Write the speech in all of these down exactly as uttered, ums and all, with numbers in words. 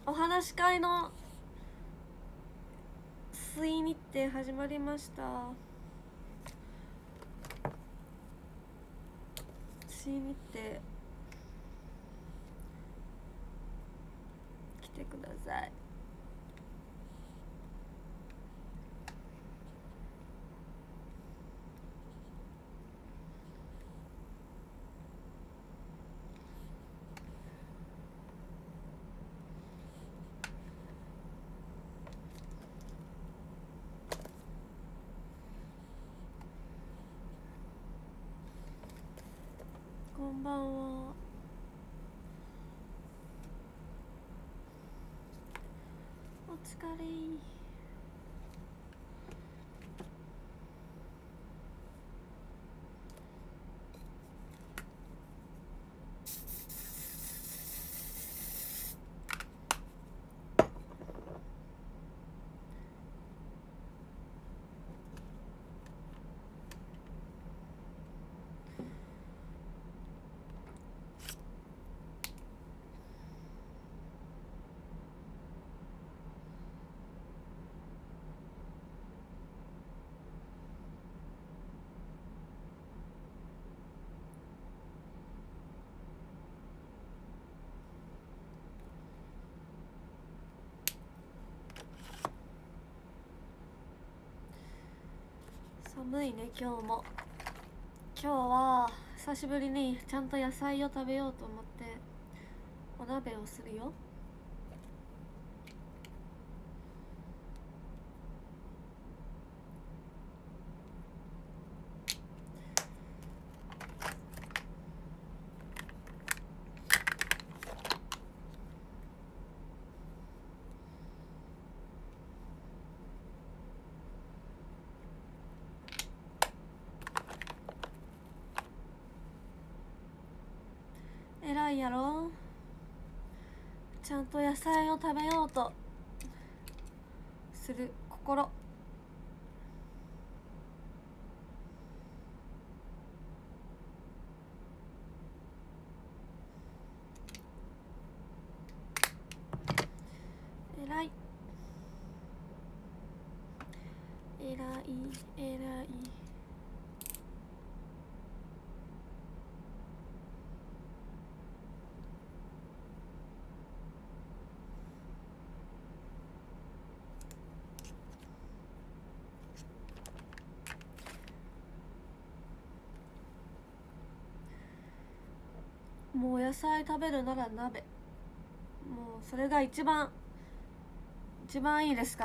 お話し会の水日程始まりました。水日程来てください。こんばんは。お疲れ。寒いね今日も。今日は久しぶりにちゃんと野菜を食べようと思ってお鍋をするよ。偉いやろ。ちゃんと野菜を食べようとする心。偉い偉い偉い。もう野菜食べるなら鍋、もうそれが一番一番いいですから。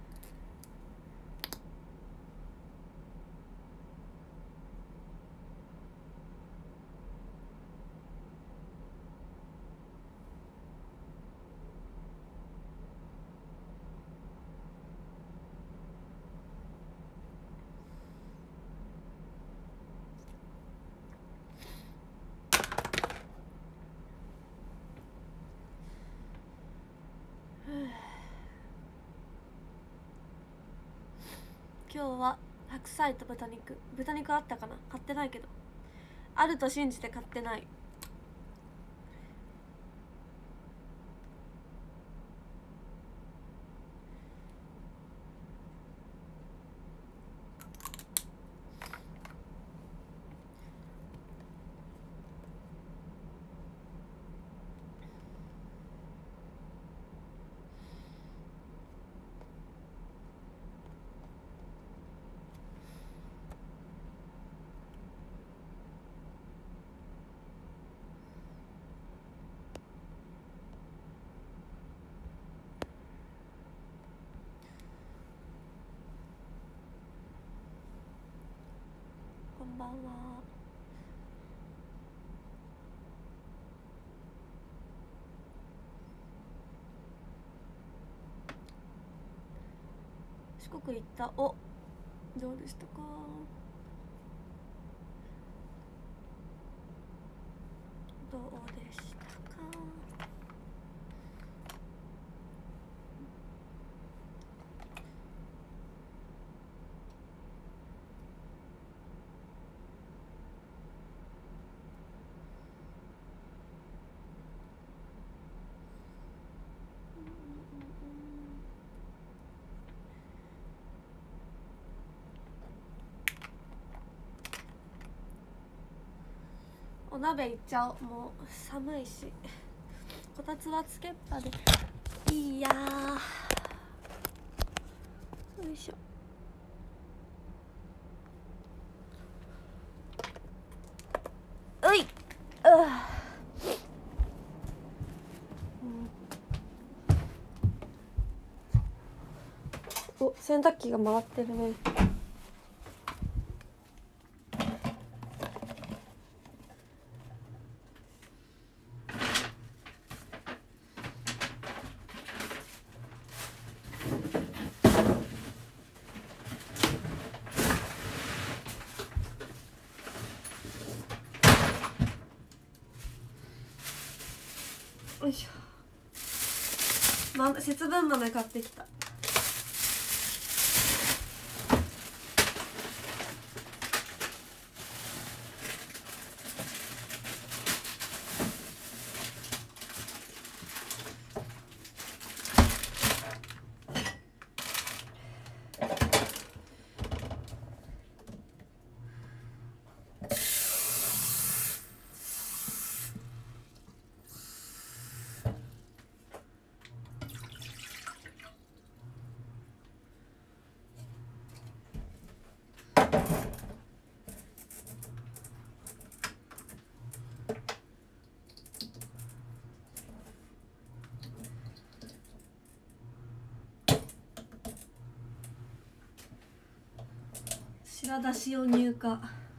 今日は白菜と豚肉。豚肉あったかな、買ってないけど。あると信じて買ってない。こんばんは。四国行った。お、どうでしたか。どうでしたか。 お鍋いっちゃおう。もう寒いし、こたつはつけっぱでいいやー。よいしょ。ういっ、うん、お、洗濯機が回ってるね。よいしょ。ま、節分豆買ってきた。白だしを入荷。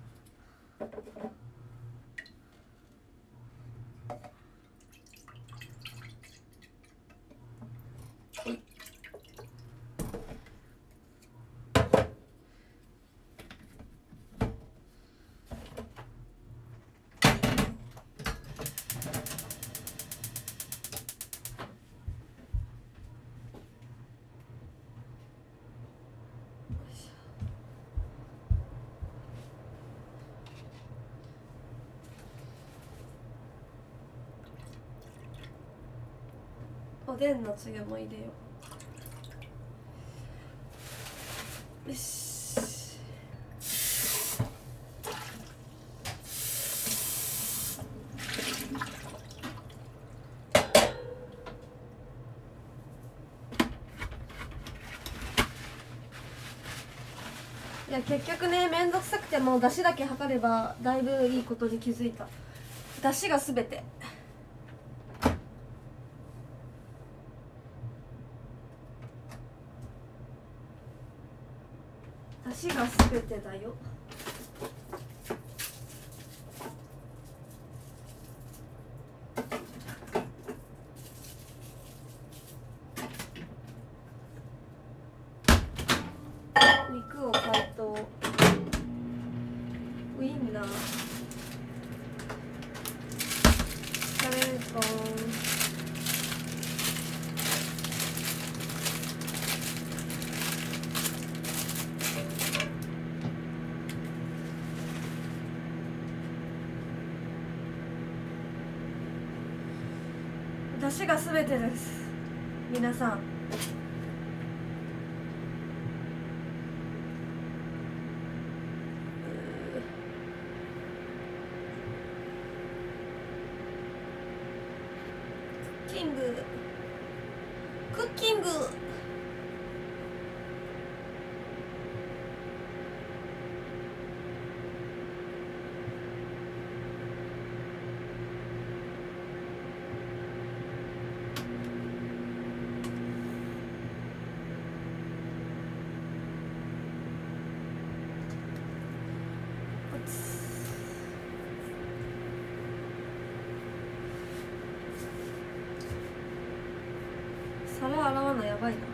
おでんのつゆも入れよう。よし。いや結局ね、めんどくさくても出汁だけ測ればだいぶいいことに気づいた。出汁がすべて。出汁がすべてだよ。肉を解凍、ウインナー、カレーコン、出汁がすべてです。皆さん。クッキング、クッキング。皿洗わなやばいな。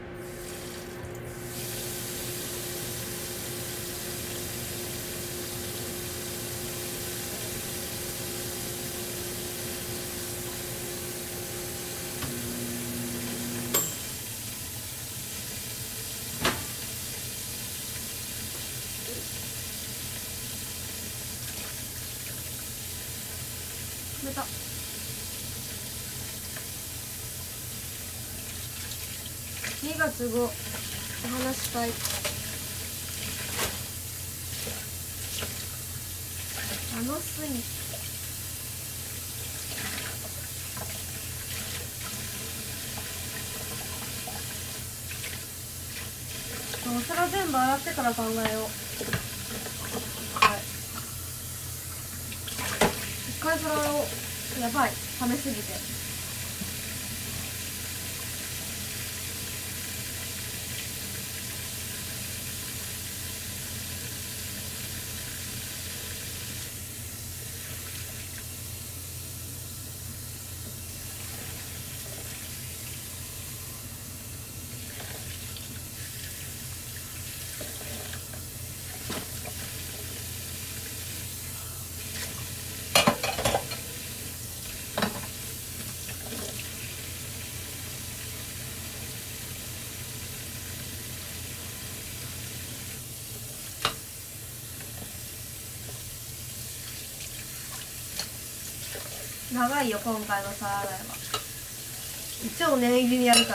冷た。にがつごお話し会、楽しい。 ってから考えよう。はい、一回それをやばい冷めすぎて。長いよ今回の皿洗いは。超念入りにやるから。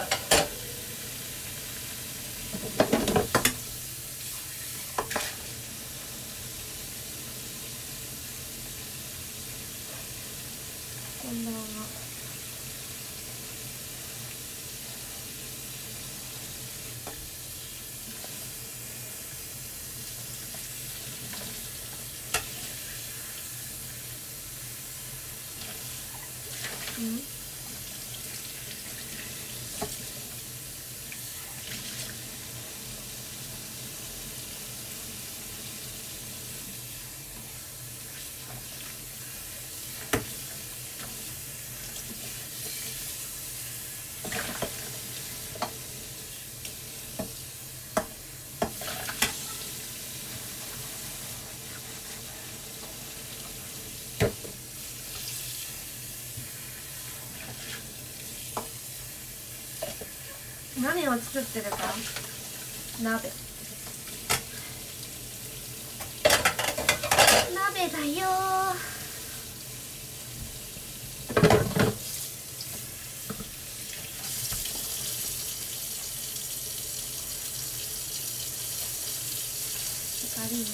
こんばんは。うん、何を作ってるか。鍋鍋だよー。ガリン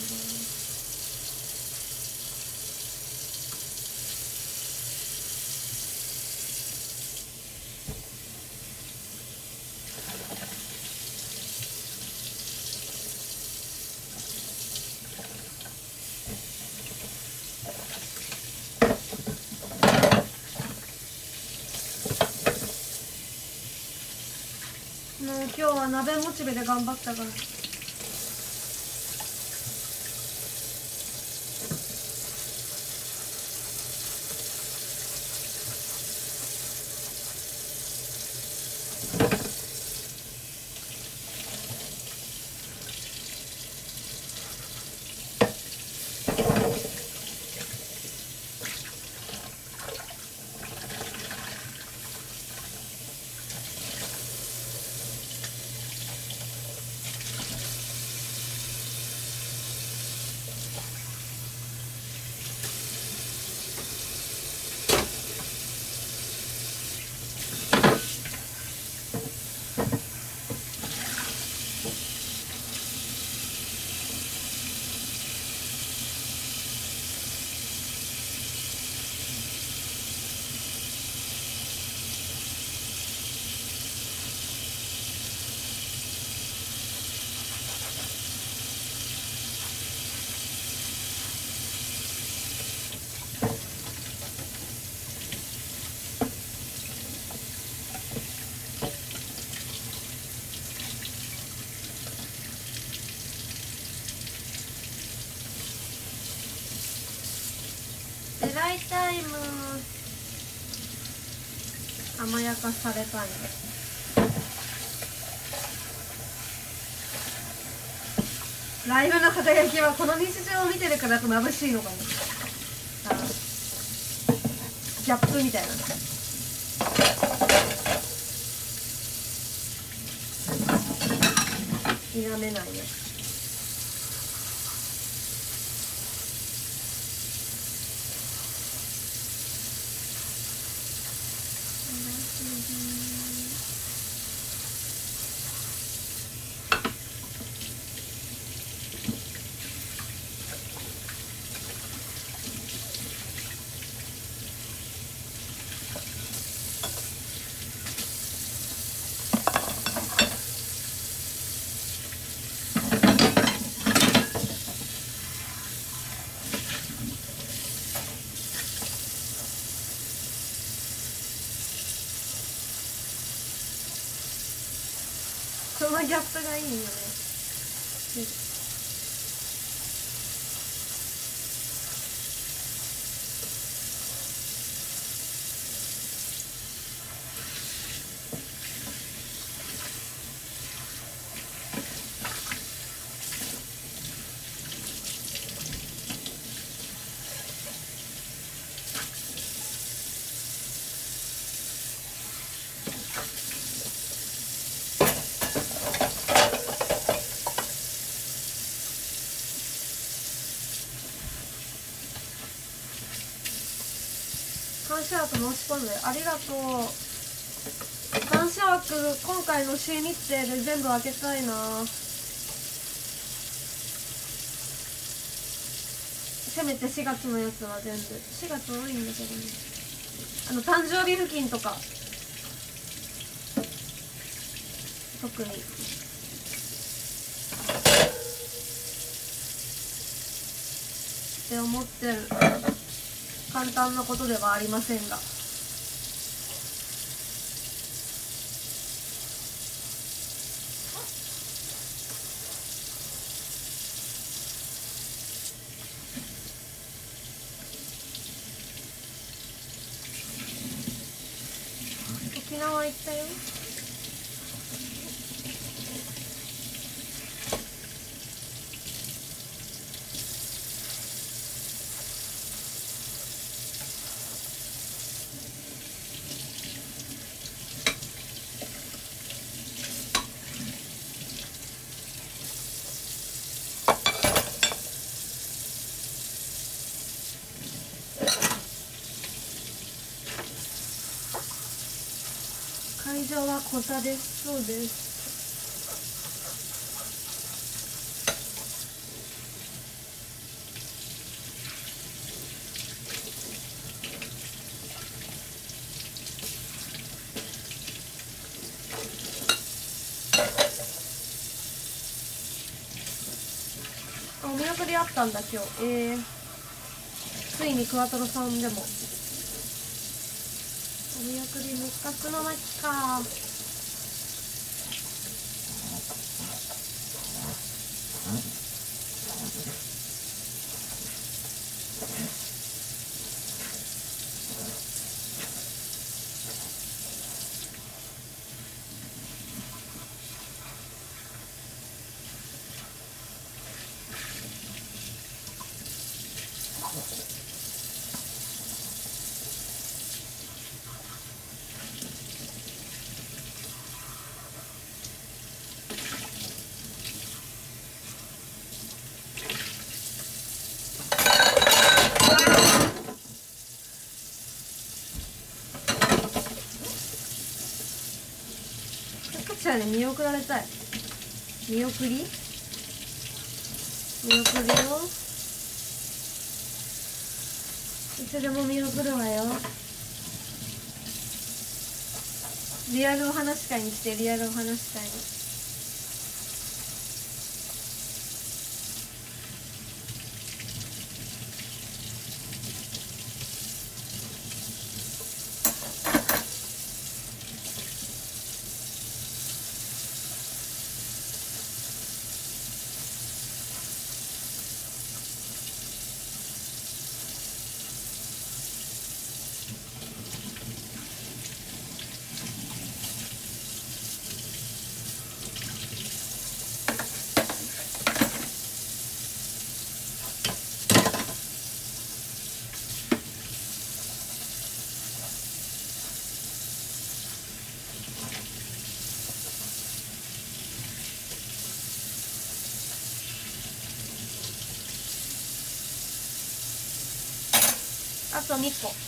もう今日は鍋モチベで頑張ったから。デライタイム甘やかされたいんで。ライブの輝きはこの日常を見てるからと眩しいのかも。あギャップみたいな。否めないね。 ギャップがいいよね。監視枠申し込んでありがとう。監視枠今回の新日程で全部開けたいな。せめてしがつのやつは全部。しがつ多いんだけどね。あの誕生日付近とか特にって思ってる。簡単なことではありませんが、沖縄行ったよ。会場は小座です。そうです。あ、お見送りあったんだ今日。えー、ついにクワトロさんでもお見送り六角の巻か。見送られたい。見送り見送るよ。いつでも見送るわよ。リアルお話会に来て。リアルお話会に。あとにこ。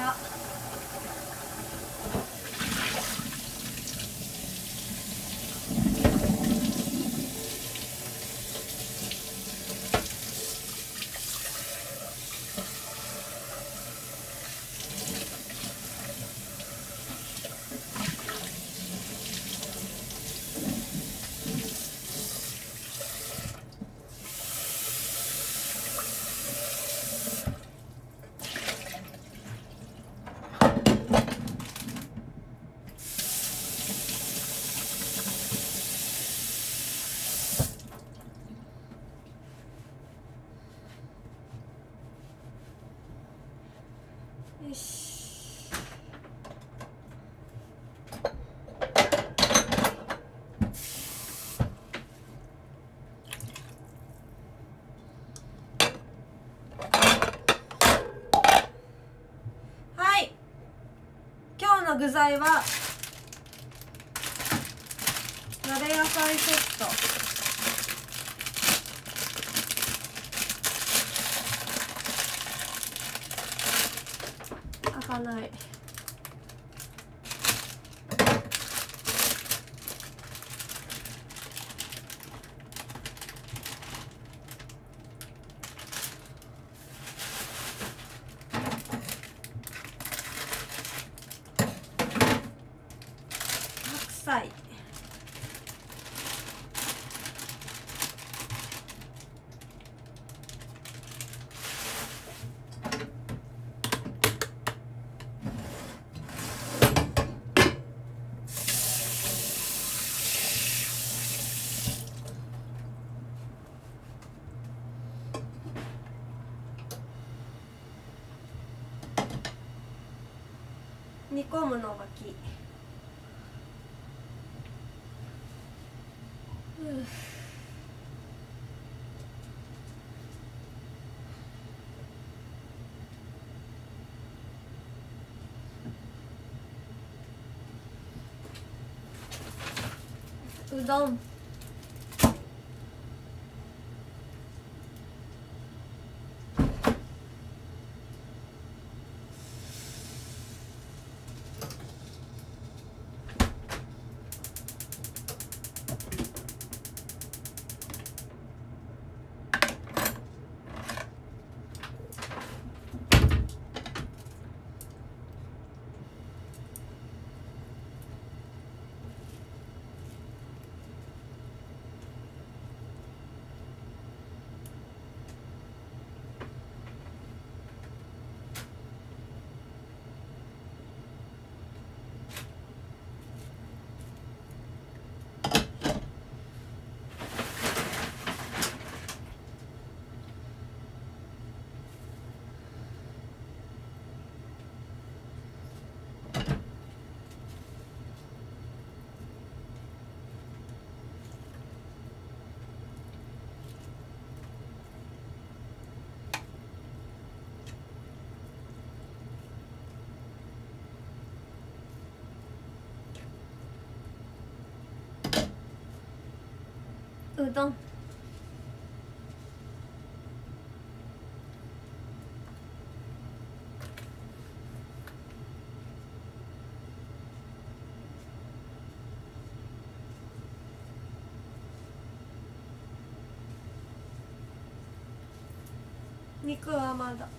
がよし。はい、今日の具材は鍋野菜セット、開かない。白菜、煮込むの巻き、うどん、うどん、肉はまだ。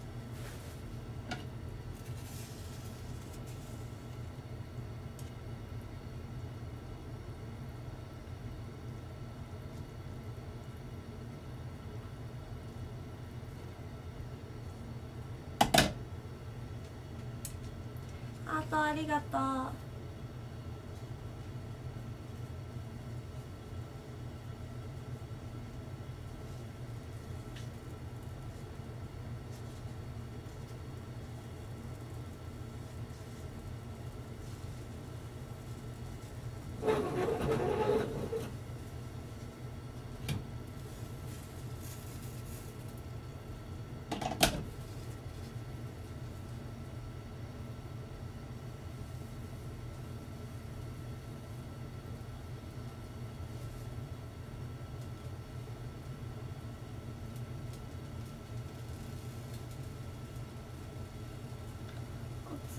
あとありがとう。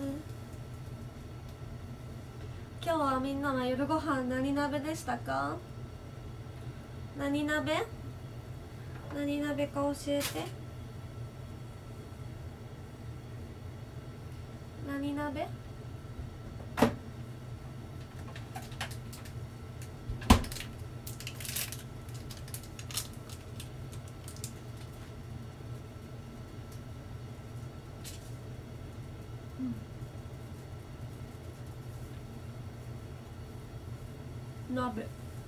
今日はみんなは夜ご飯何鍋でしたか？何鍋？何鍋か教えて。何鍋？鍋。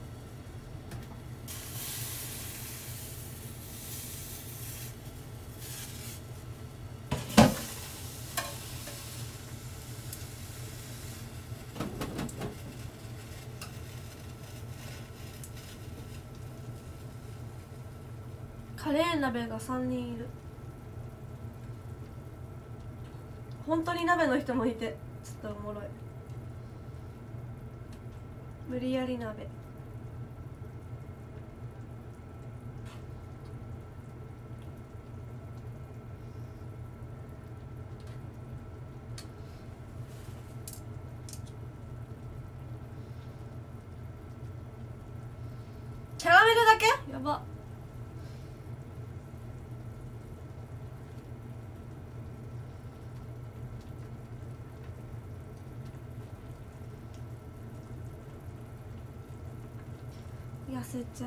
カレー鍋がさんにんいる。本当に鍋の人もいてちょっとおもろい。無理やり鍋。キャラメルだけ？やば。痩せちゃう。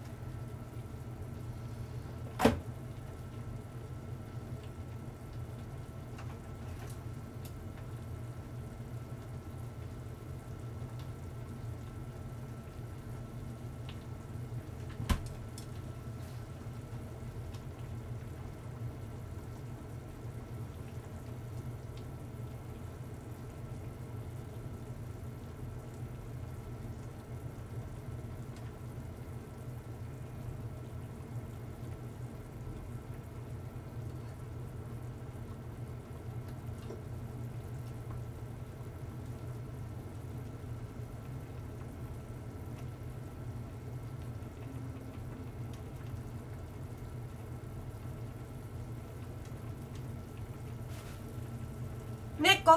猫。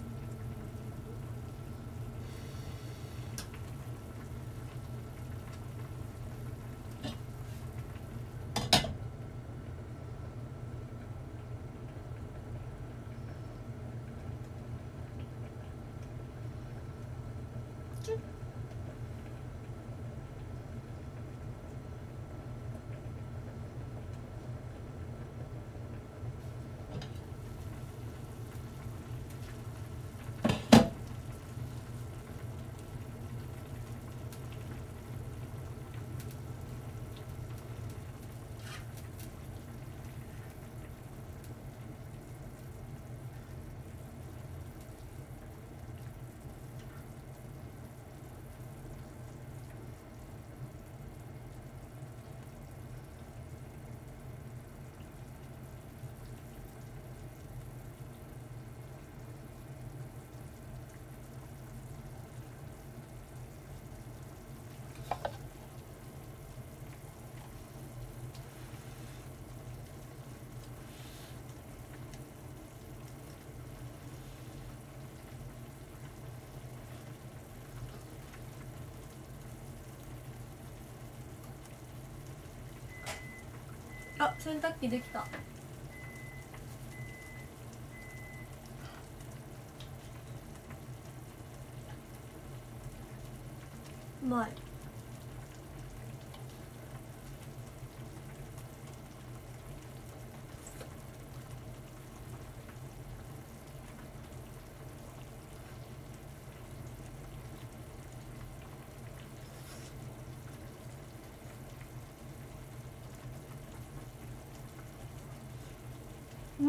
あ、洗濯機できた。うまい。うん。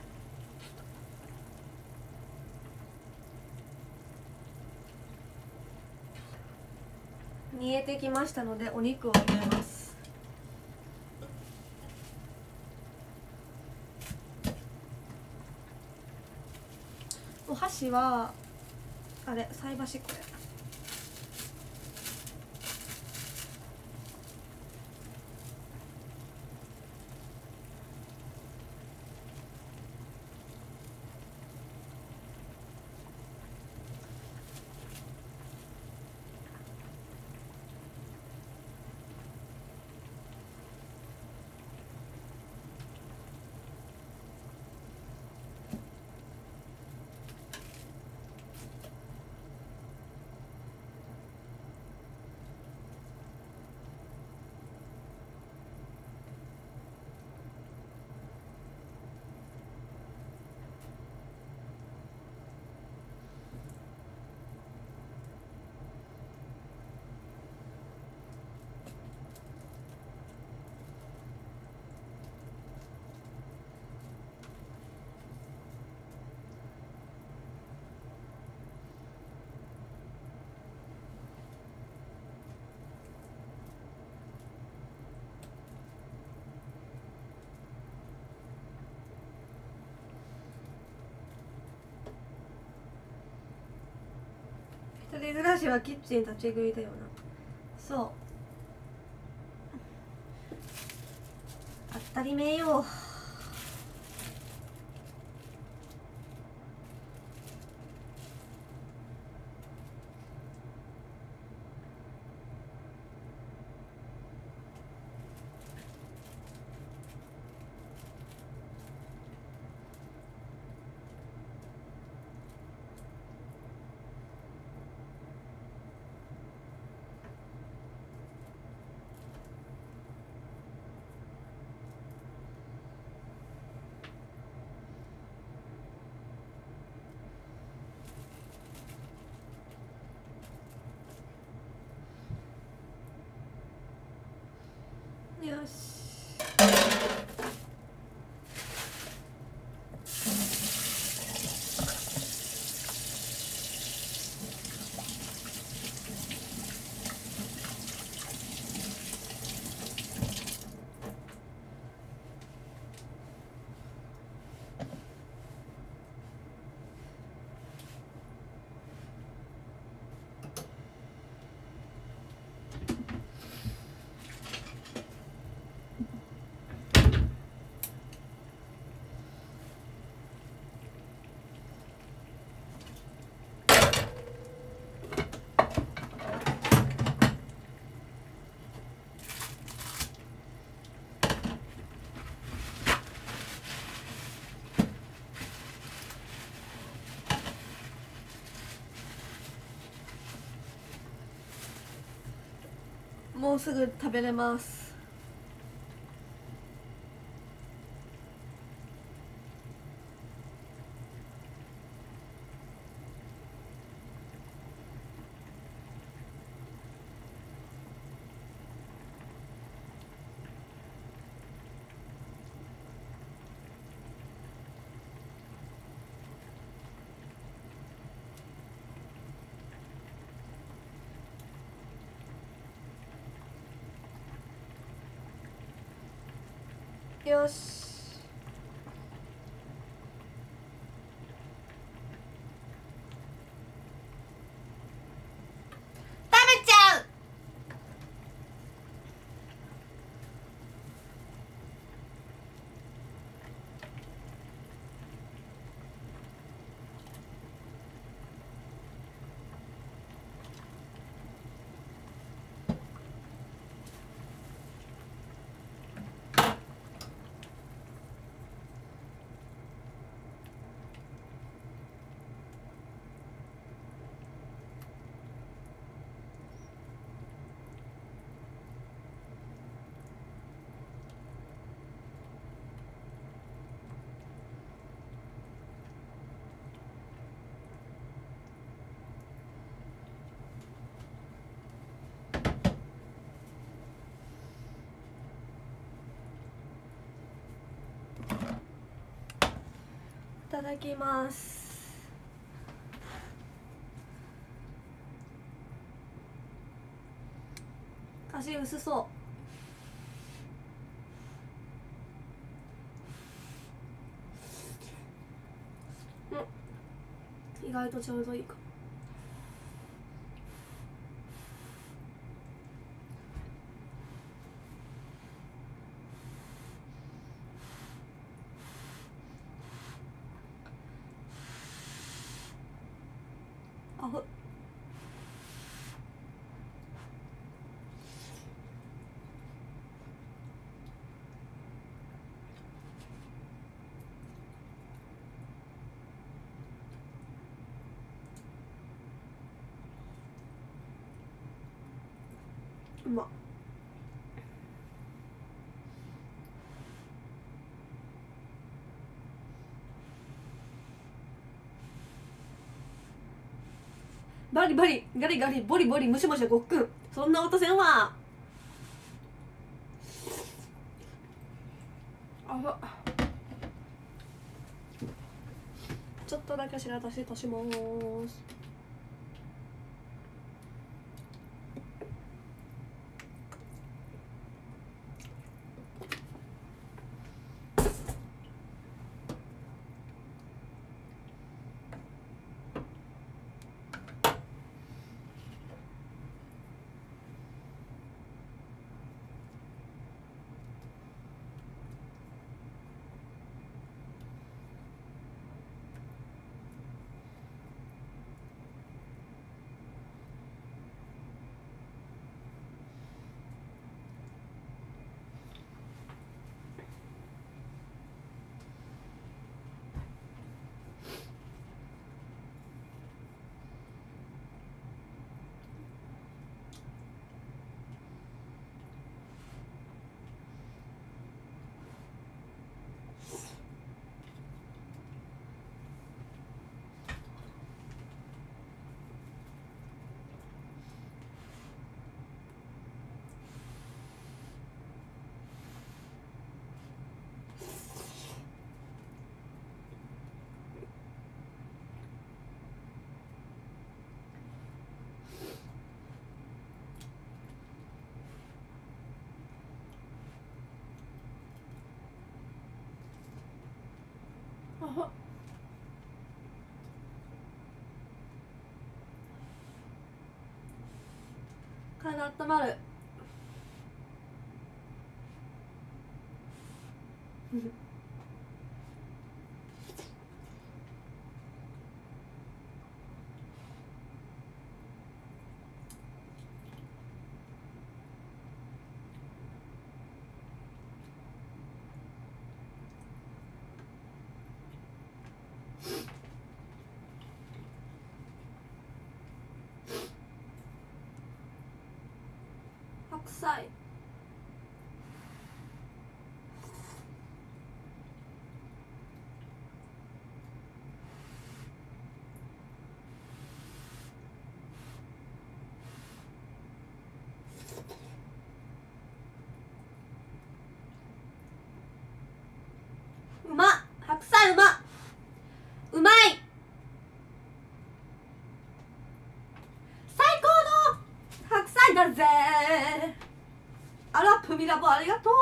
煮えてきましたのでお肉を入れます。お箸はあれ菜箸これ。 一人暮らしはキッチン立ち食いだよな。そう、当たり前よ。よし。もうすぐ食べれます。よし。食べちゃう。いただきます。味薄そう。うん、意外とちょうどいいか。あふっ。うまっ。バリバリガリガリボリボリムシムシごっくん、そんな音せんわ。あわ、ちょっとだけ白だし足します。 あ、体温まる。白菜。うまっ、白菜うまっ、うまい、最高の白菜だぜ。あらプミラボありがとう。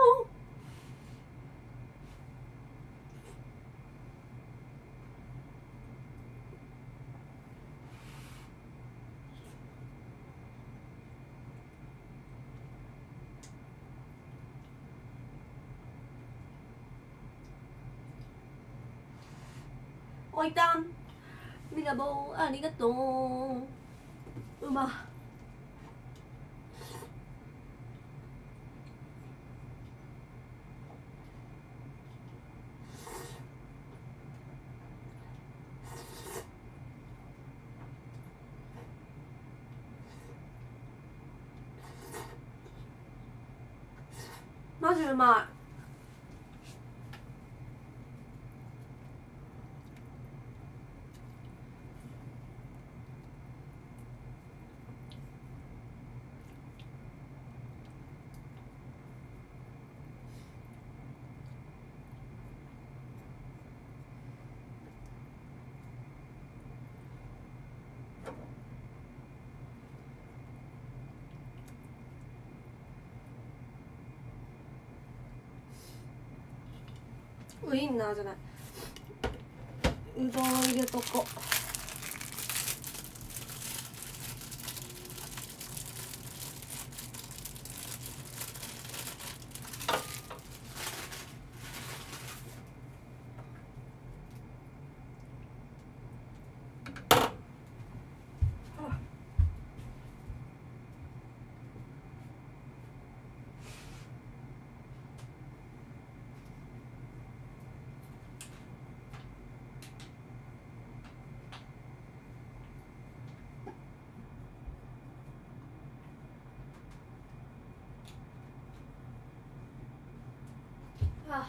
おいたんミラボありがとう。うまマジうまい。ウインナーじゃない、うどん入れとこ。あ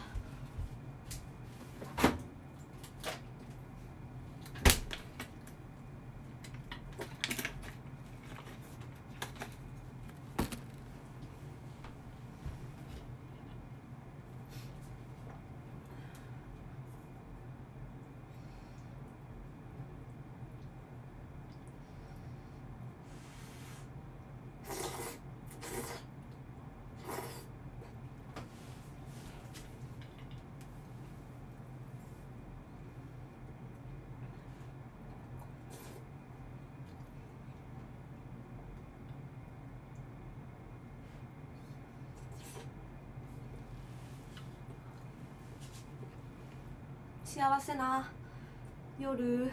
幸せな夜、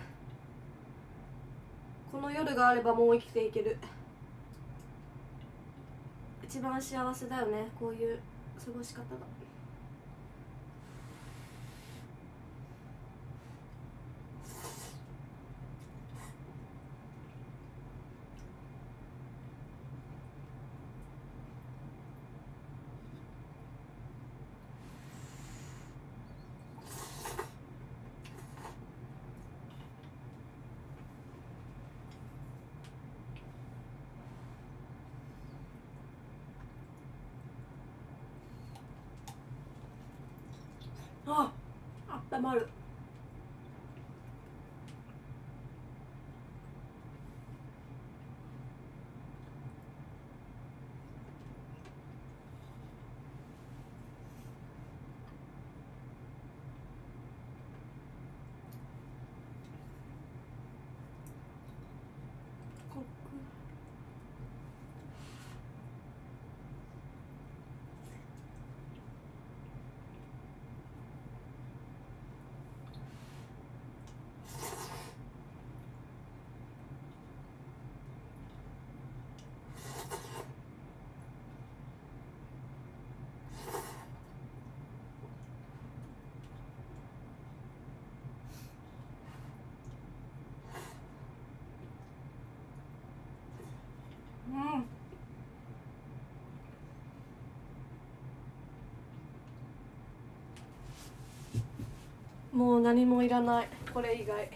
この夜があればもう生きていける。一番幸せだよね、こういう過ごし方が。あ、あったまる。 もう何もいらない、これ以外。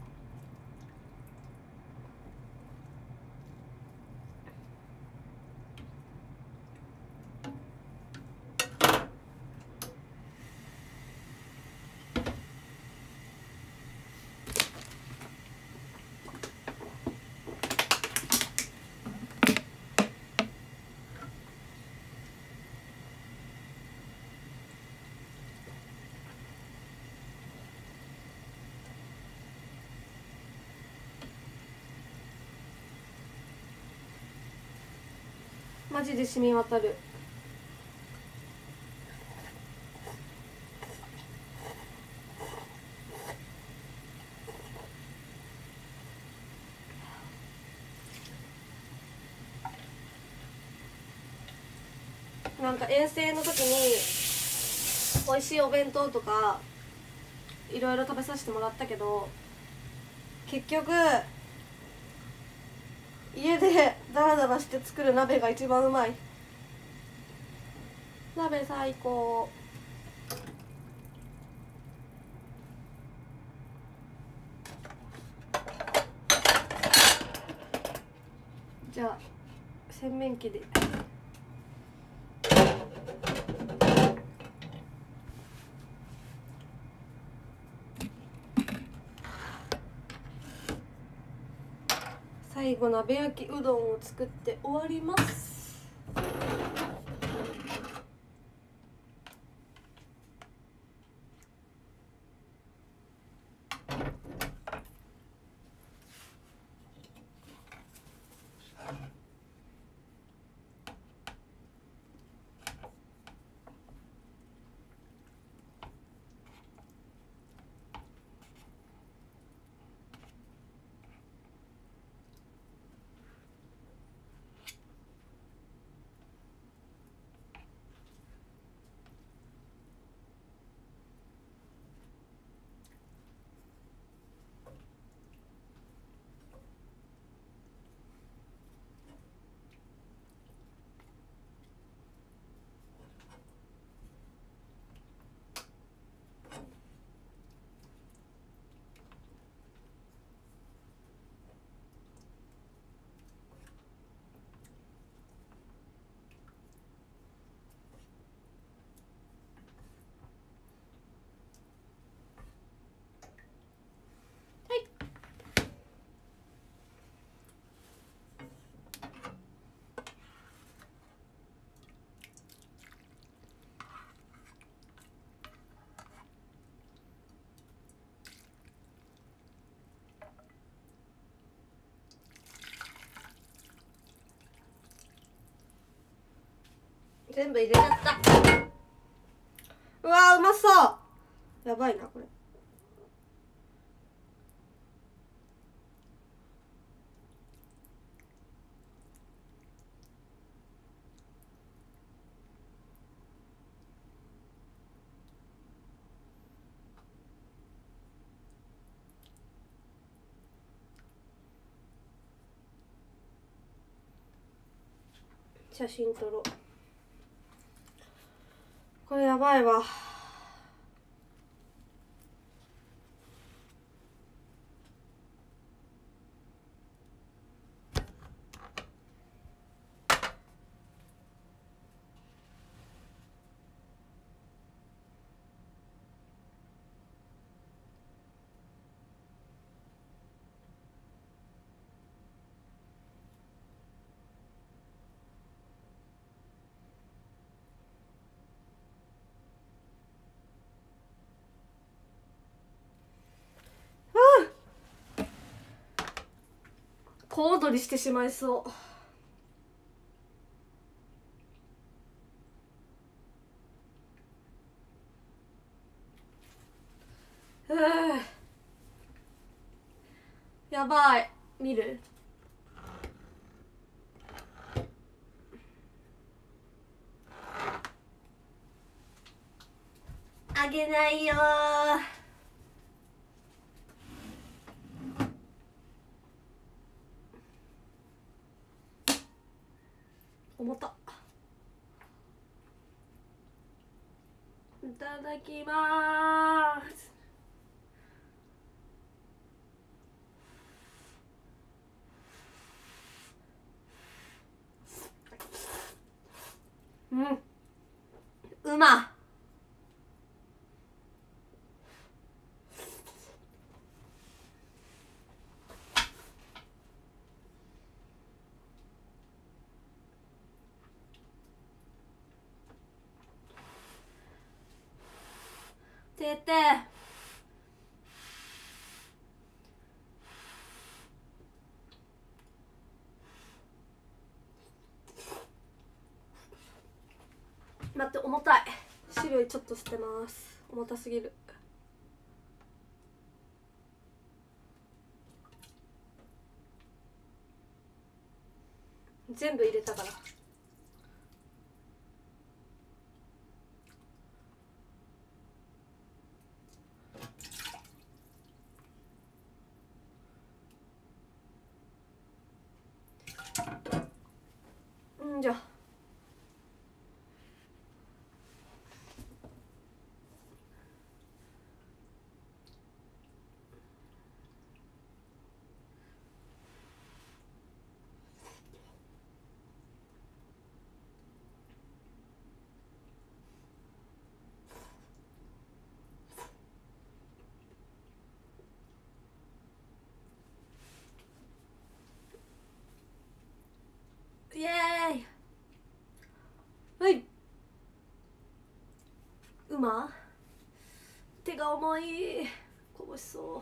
マジで染み渡る。なんか遠征の時に美味しいお弁当とかいろいろ食べさせてもらったけど、結局家でダラダラして作る鍋が一番うまい。鍋最高。じゃあ洗面器で。最後鍋焼きうどんを作って終わります。全部入れちゃった。うわーうまそう。やばいなこれ。写真撮ろう。これやばいわ。小躍りしてしまいそう。うーやばい。見る？あげないよー。重た。いただきます。 馬。てて待って、重たい。種類ちょっと捨てます。重たすぎる。全部入れたから。うんじゃイエーイ。はい。馬手が重い。こぼしそう。ちょ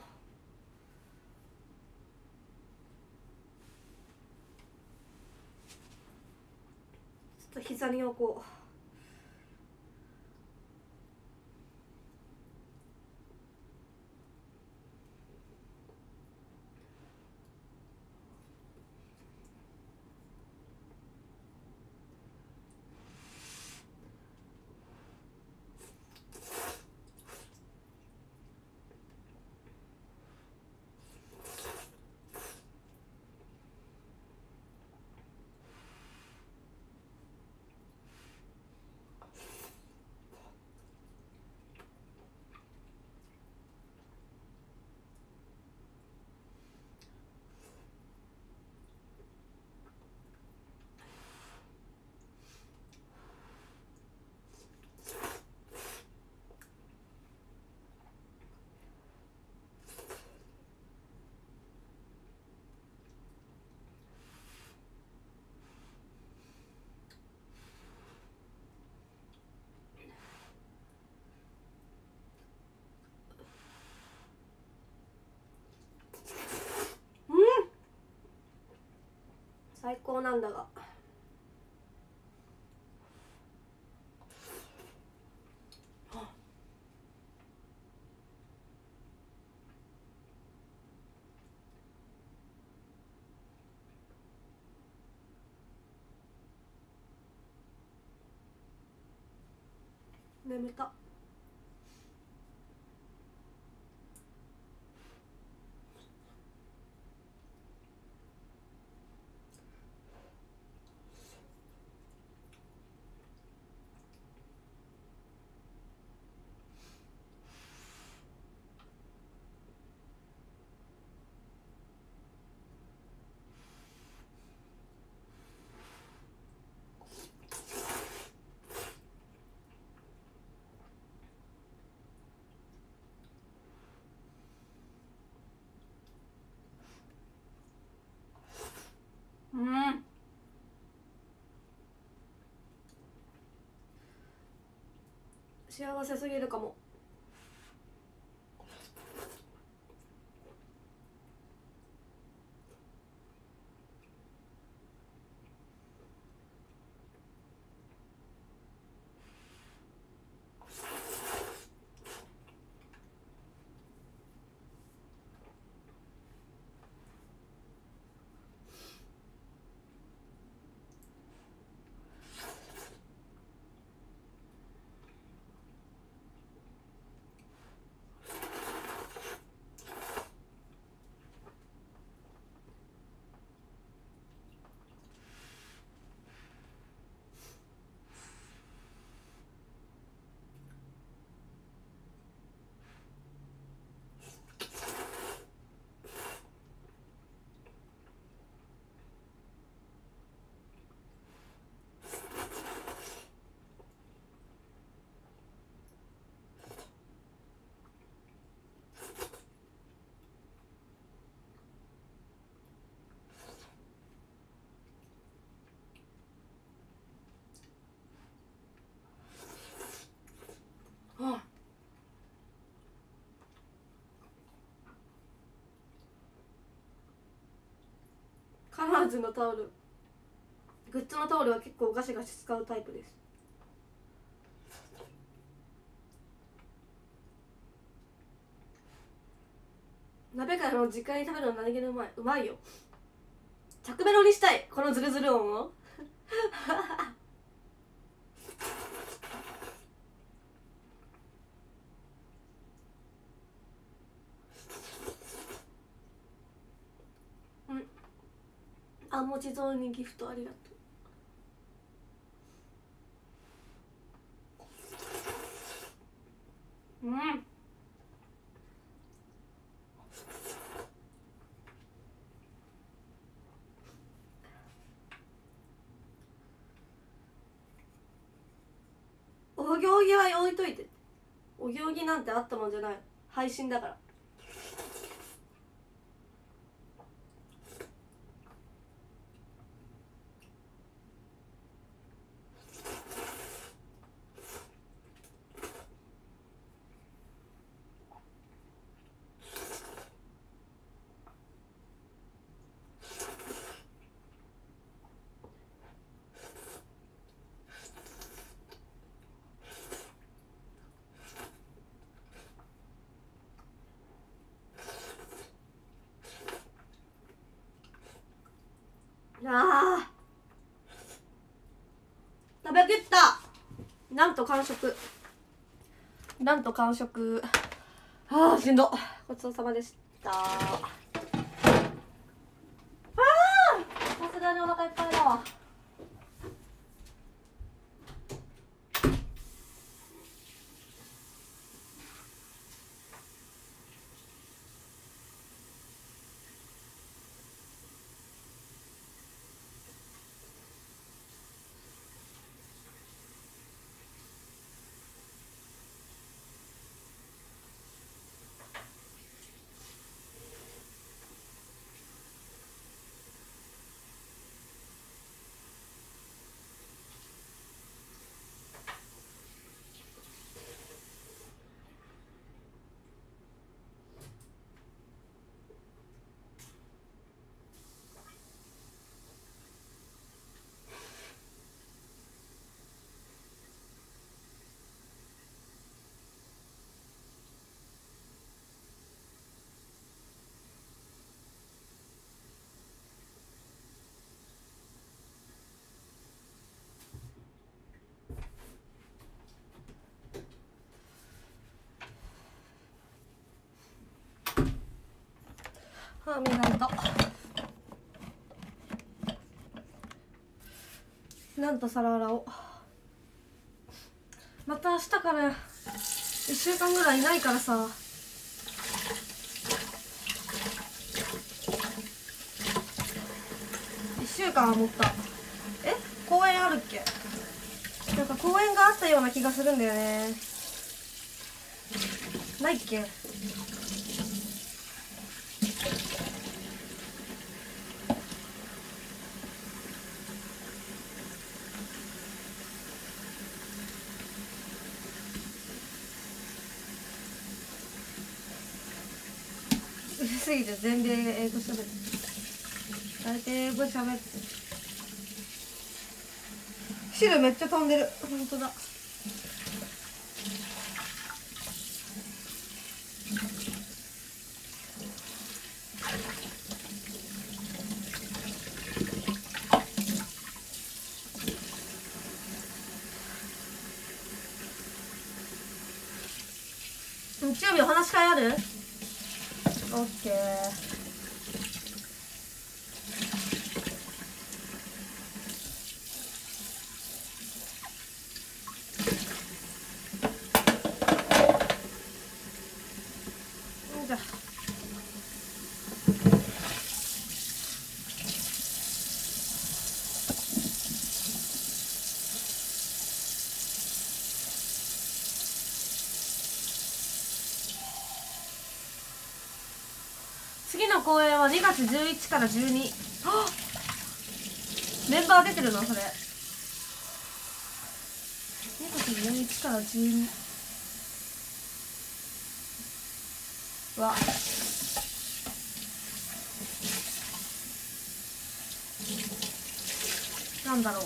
っと膝に置こう。最高なんだが。眠た。うん。幸せすぎるかも。 カマーズのタオル、グッズのタオルは結構ガシガシ使うタイプです。鍋からの時間に食べるの何気にうまい。うまいよ。着メロにしたいこのズルズル音をうん。あもちぞうにギフトありがとう。うん。お行儀は置いといて。お行儀なんてあったもんじゃない。配信だから。あー食べきった。なんと完食。なんと完食。あーしんど。ごちそうさまでした。あーさすがにお腹いっぱいだわ。歯磨いた。なんと皿洗おう。また明日からいっしゅうかんぐらいいないからさ。いっしゅうかんは持った。え公園あるっけ。なんか公園があったような気がするんだよね。ないっけ。うるすぎて全米英語しゃべって大体英語しゃべって汁めっちゃ飛んでる。ほんとだ。日曜日お話し会ある？オッケー。じゃあ次の公演はにがつじゅういちからじゅうに。あっメンバー出てるのそれ。にがつじゅういちからじゅうにわなんだろう、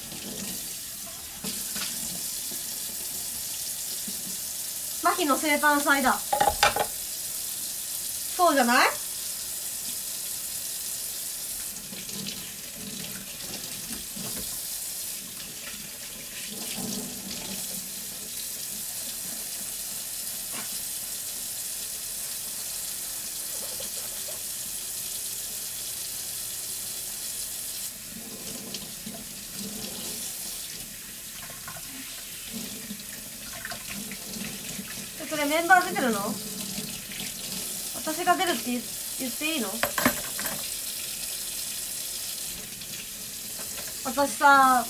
麻痺の生誕祭だ。そうじゃない？それメンバー出てるの？私が出るって言っていいの？私さ、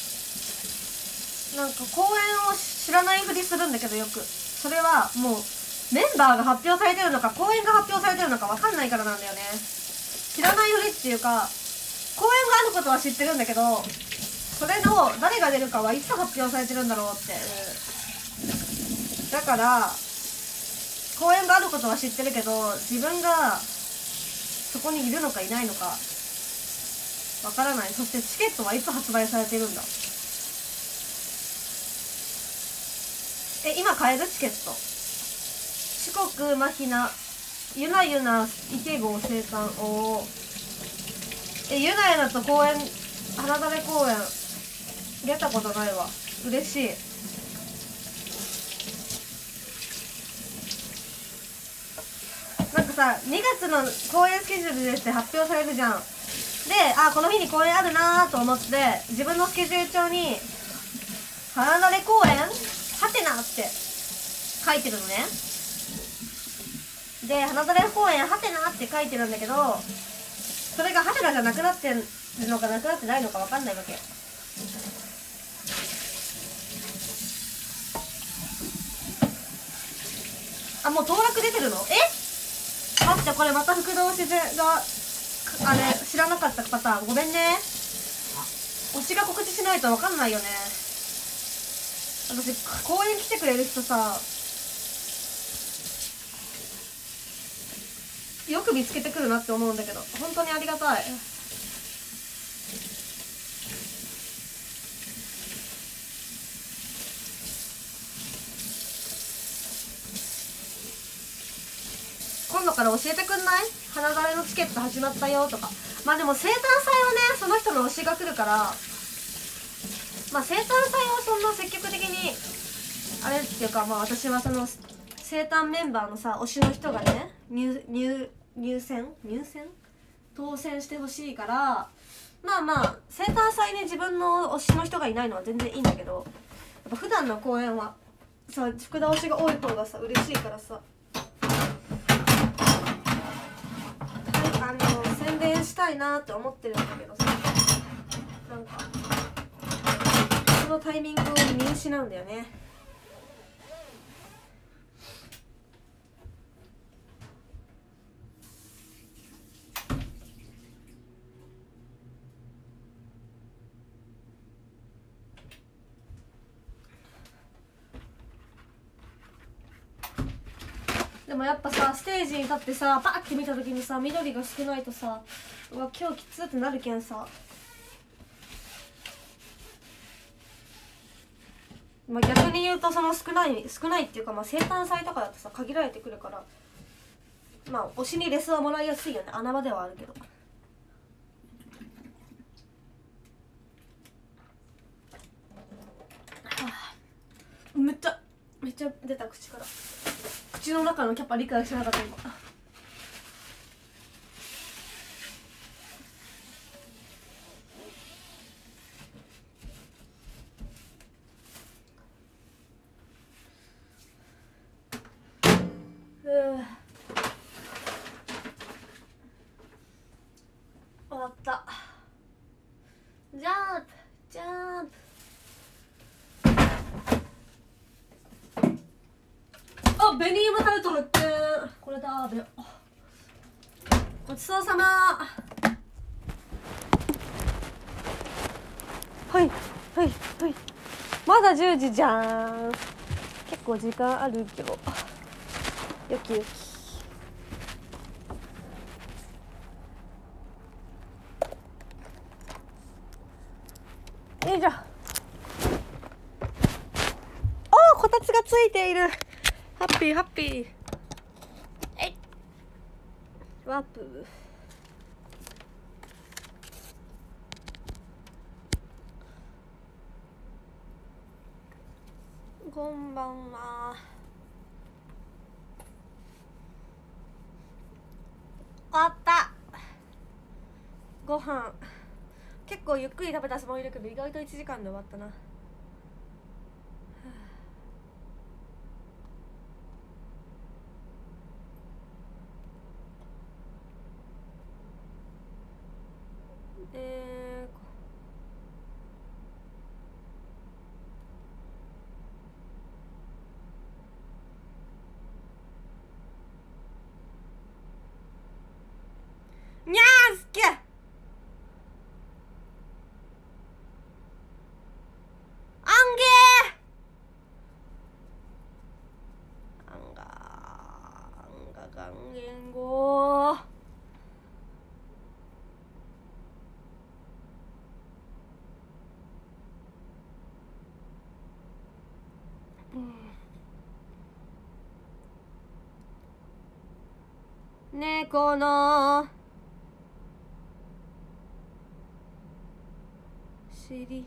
なんか公演を知らないふりするんだけど、よくそれはもうメンバーが発表されてるのか公演が発表されてるのか分かんないからなんだよね。知らないふりっていうか、公演があることは知ってるんだけど、それの誰が出るかはいつ発表されてるんだろうって、だから公演があることは知ってるけど、自分がそこにいるのかいないのかわからない。そしてチケットはいつ発売されてるんだ。え、今買える？チケット。四国マヒナゆなゆなイケゴ生誕。おお。え、ゆなゆなと公演、花だれ公演出たことないわ。嬉しい。なんかさ、にがつの公演スケジュールですって発表されるじゃん。で、あ、この日に公演あるなーと思って自分のスケジュール帳に花だれ公演はてなって書いてるのね。で、花だれ公演はてなって書いてるんだけど、それがはてなじゃなくなってるのかなくなってないのか分かんないわけ。あ、もう登録出てるの？え？待って、これまた福堂しずがあれ知らなかったパターン、ごめんね。推しが告知しないと分かんないよね。私公演来てくれる人さよく見つけてくるなって思うんだけど、本当にありがたい。今度から教えてくんない？花だれのチケット始まったよとか。まあでも生誕祭はね、その人の推しが来るから、まあ生誕祭はそんな積極的にあれっていうか、まあ私はその生誕メンバーのさ推しの人がね入入入選入選当選してほしいから、まあまあ生誕祭で自分の推しの人がいないのは全然いいんだけど、やっぱ普段の公演はさ福田推しが多い方がさ嬉しいからさ、あの宣伝したいなって思ってるんだけどさ、なんかそのタイミングを見失うんだよね。でもやっぱさステージに立ってさパッて見た時にさ緑が少ないとさ、うわ今日きつってなるけんさ、まあ、逆に言うとその少ない少ないっていうか、まあ生誕祭とかだとさ限られてくるから、まあ推しにレスはもらいやすいよね。穴場ではあるけど。めっちゃめっちゃ出た口から。口の中のキャパ理解してなかった今。終わった。ジャンプジャンプ。あ、ベニームタルトルってこれだべよ。ごちそうさま。はいはいはい。まだじゅうじじゃん。結構時間あるけど。よきよき。 ツがついている。ハッピーハッピー。えいワープ。こんばんは。終わった。ご飯結構ゆっくり食べたつもりだけど意外といちじかんで終わったな。えー、にゃーすっげーあんげーあんがあんががんげんごー猫の尻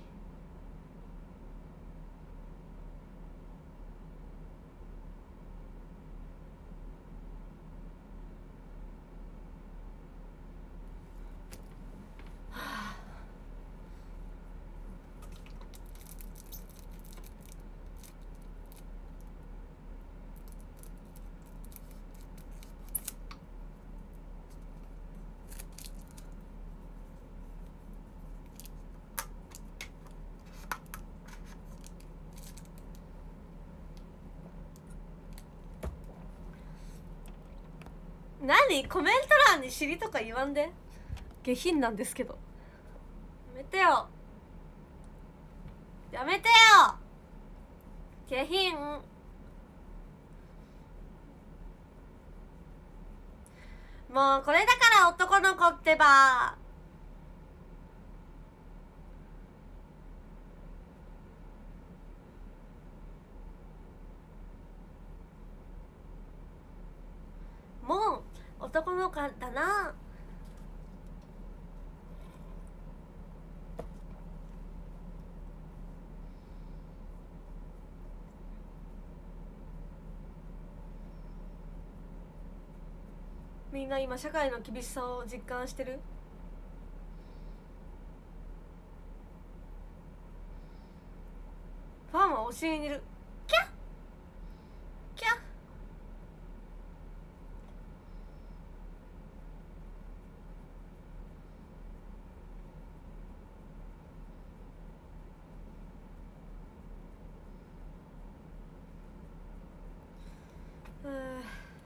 何コメント欄に尻とか言わんで。下品なんですけど。やめてよやめてよ下品。もうこれだから男の子ってば。もう男の子だな。みんな今社会の厳しさを実感してる？ファンはお尻にいる。キャッキャッ。うー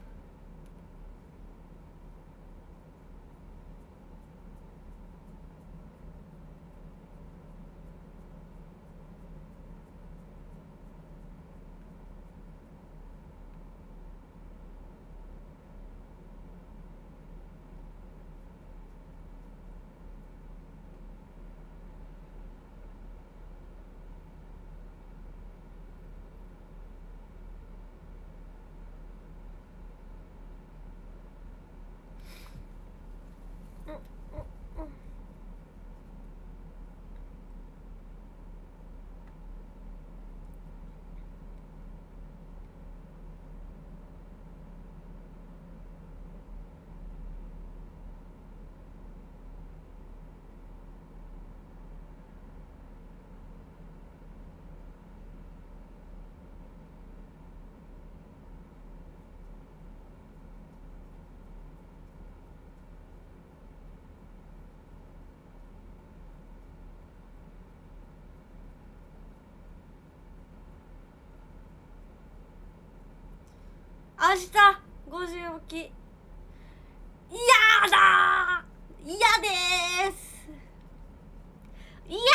明日ごじ起き。やだー嫌でーす。いや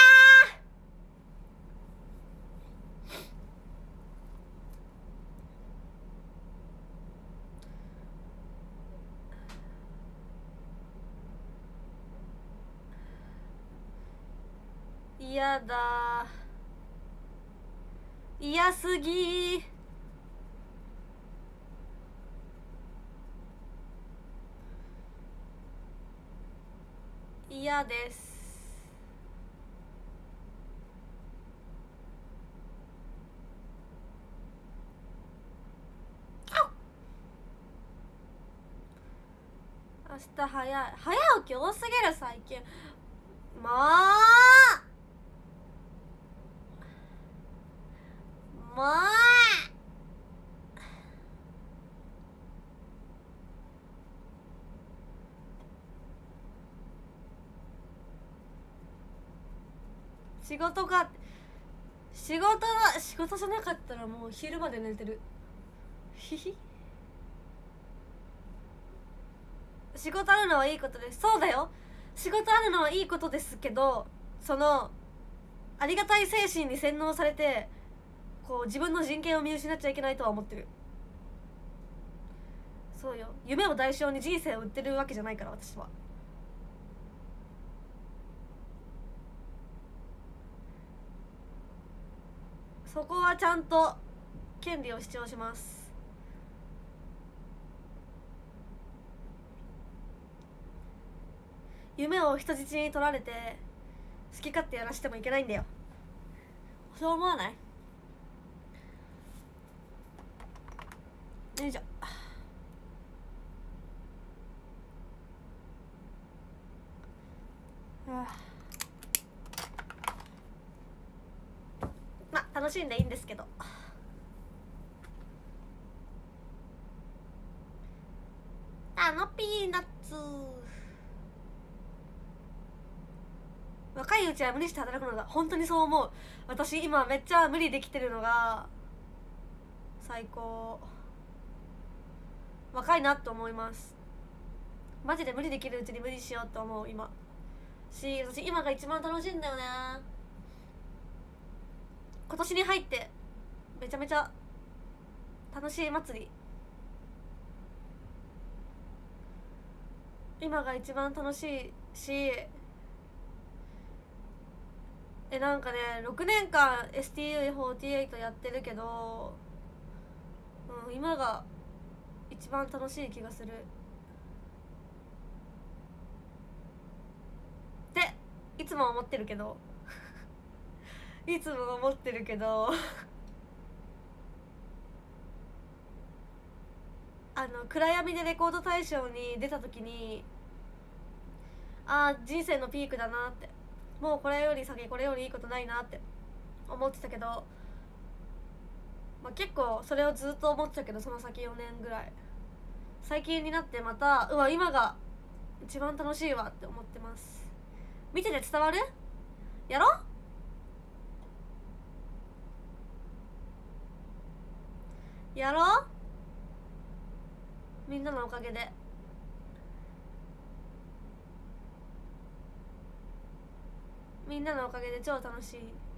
ー嫌だー嫌すぎ。嫌です。明日早い。早起き多すぎる最近。もうもう仕事が仕事だ仕事じゃなかったらもう昼まで寝てる。ひひ仕事あるのはいいことです。そうだよ、仕事あるのはいいことですけど、そのありがたい精神に洗脳されてこう自分の人権を見失っちゃいけないとは思ってる。そうよ、夢を代償に人生を売ってるわけじゃないから私は。そこはちゃんと権利を主張します。夢を人質に取られて好き勝手やらしてもいけないんだよ。そう思わない？よいしょ。まあ楽しんでいいんですけど。あのピーナッツ、若いうちは無理して働くのだ。本当にそう思う。私今めっちゃ無理できてるのが最高。若いなと思います。マジで無理できるうちに無理しようと思う今し、私今が一番楽しいんだよね。今年に入ってめちゃめちゃ楽しい祭り、今が一番楽しいし、えなんかねろくねんかん エスティーユーフォーティーエイト やってるけど、うん、今が一番楽しい気がするっていつも思ってるけどいつも思ってるけどあの暗闇でレコード大賞に出た時に、あー人生のピークだなって、もうこれより先これよりいいことないなって思ってたけど、まあ、結構それをずっと思ってたけど、その先よねんぐらい最近になってまたうわ今が一番楽しいわって思ってます。見てて伝わる？やろ？やろう？みんなのおかげで。みんなのおかげで超楽しい。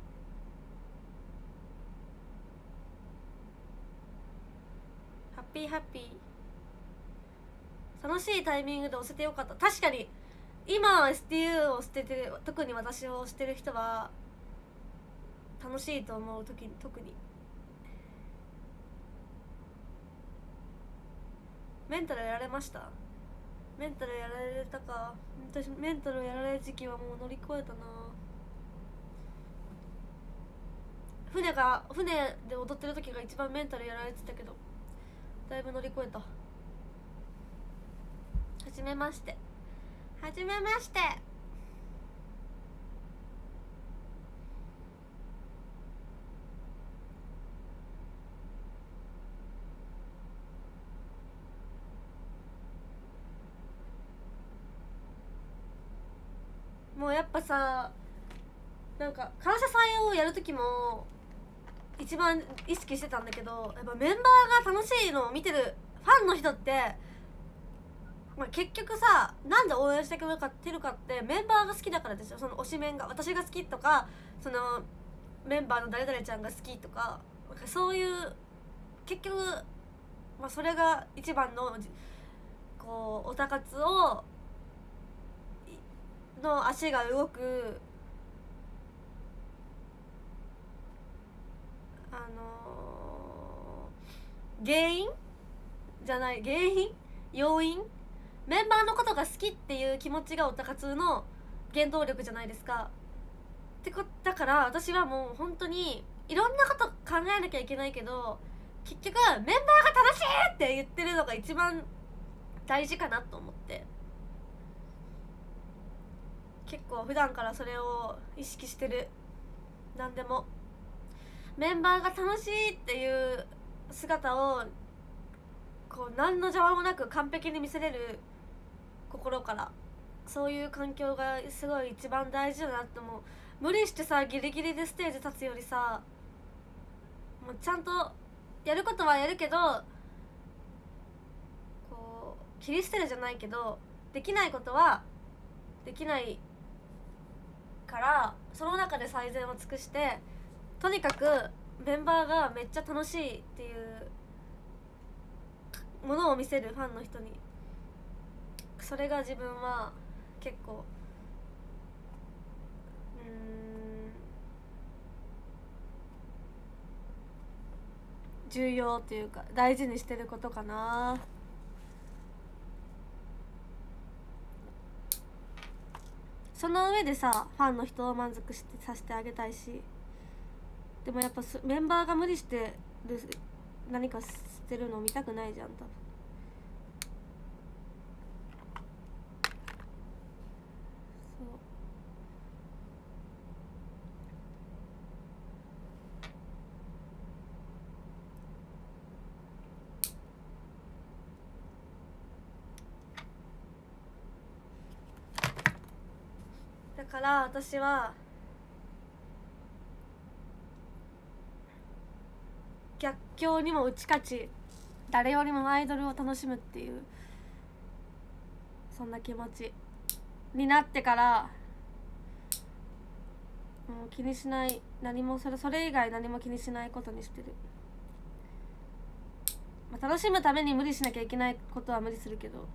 ハッピーハッピー。楽しいタイミングで押せてよかった。確かに今 エスティーユー を捨ててる、特に私をしてる人は楽しいと思う時に特に。メンタルやられました？メンタルやられたか。私メンタルやられる時期はもう乗り越えたな。船が船で踊ってる時が一番メンタルやられてたけど、だいぶ乗り越えた。はじめまして。はじめまして。もうやっぱさ、なんか感謝祭をやる時も一番意識してたんだけど、やっぱメンバーが楽しいのを見てるファンの人って、まあ、結局さ、なんで応援してくれてるかってメンバーが好きだからですよ。その推しメンが私が好きとか、そのメンバーの誰々ちゃんが好きとか、なんかそういう結局、まあ、それが一番のこうオタ活をの足が動くあのー、原因じゃない原因要因メンバーのことが好きっていう気持ちがオタ活の原動力じゃないですか。ってこだから私はもう本当にいろんなこと考えなきゃいけないけど、結局メンバーが楽しいって言ってるのが一番大事かなと思って、結構普段からそれを意識してる。何でもメンバーが楽しいっていう姿をこう何の邪魔もなく完璧に見せれる心から、そういう環境がすごい一番大事だなって思う。無理してさギリギリでステージ立つよりさ、もうちゃんとやることはやるけど、こう切り捨てるじゃないけど、できないことはできないから、その中で最善を尽くして、とにかくメンバーがめっちゃ楽しいっていうものを見せるファンの人に。それが自分は結構うーん重要というか大事にしてることかな。その上でさファンの人を満足してさせてあげたいし、でもやっぱメンバーが無理してる何かしてるのを見たくないじゃん多分。だから私は逆境にも打ち勝ち、誰よりもアイドルを楽しむっていう、そんな気持ちになってから、もう気にしない、何もそれそれ以外何も気にしないことにしてる。まあ、楽しむために無理しなきゃいけないことは無理するけど、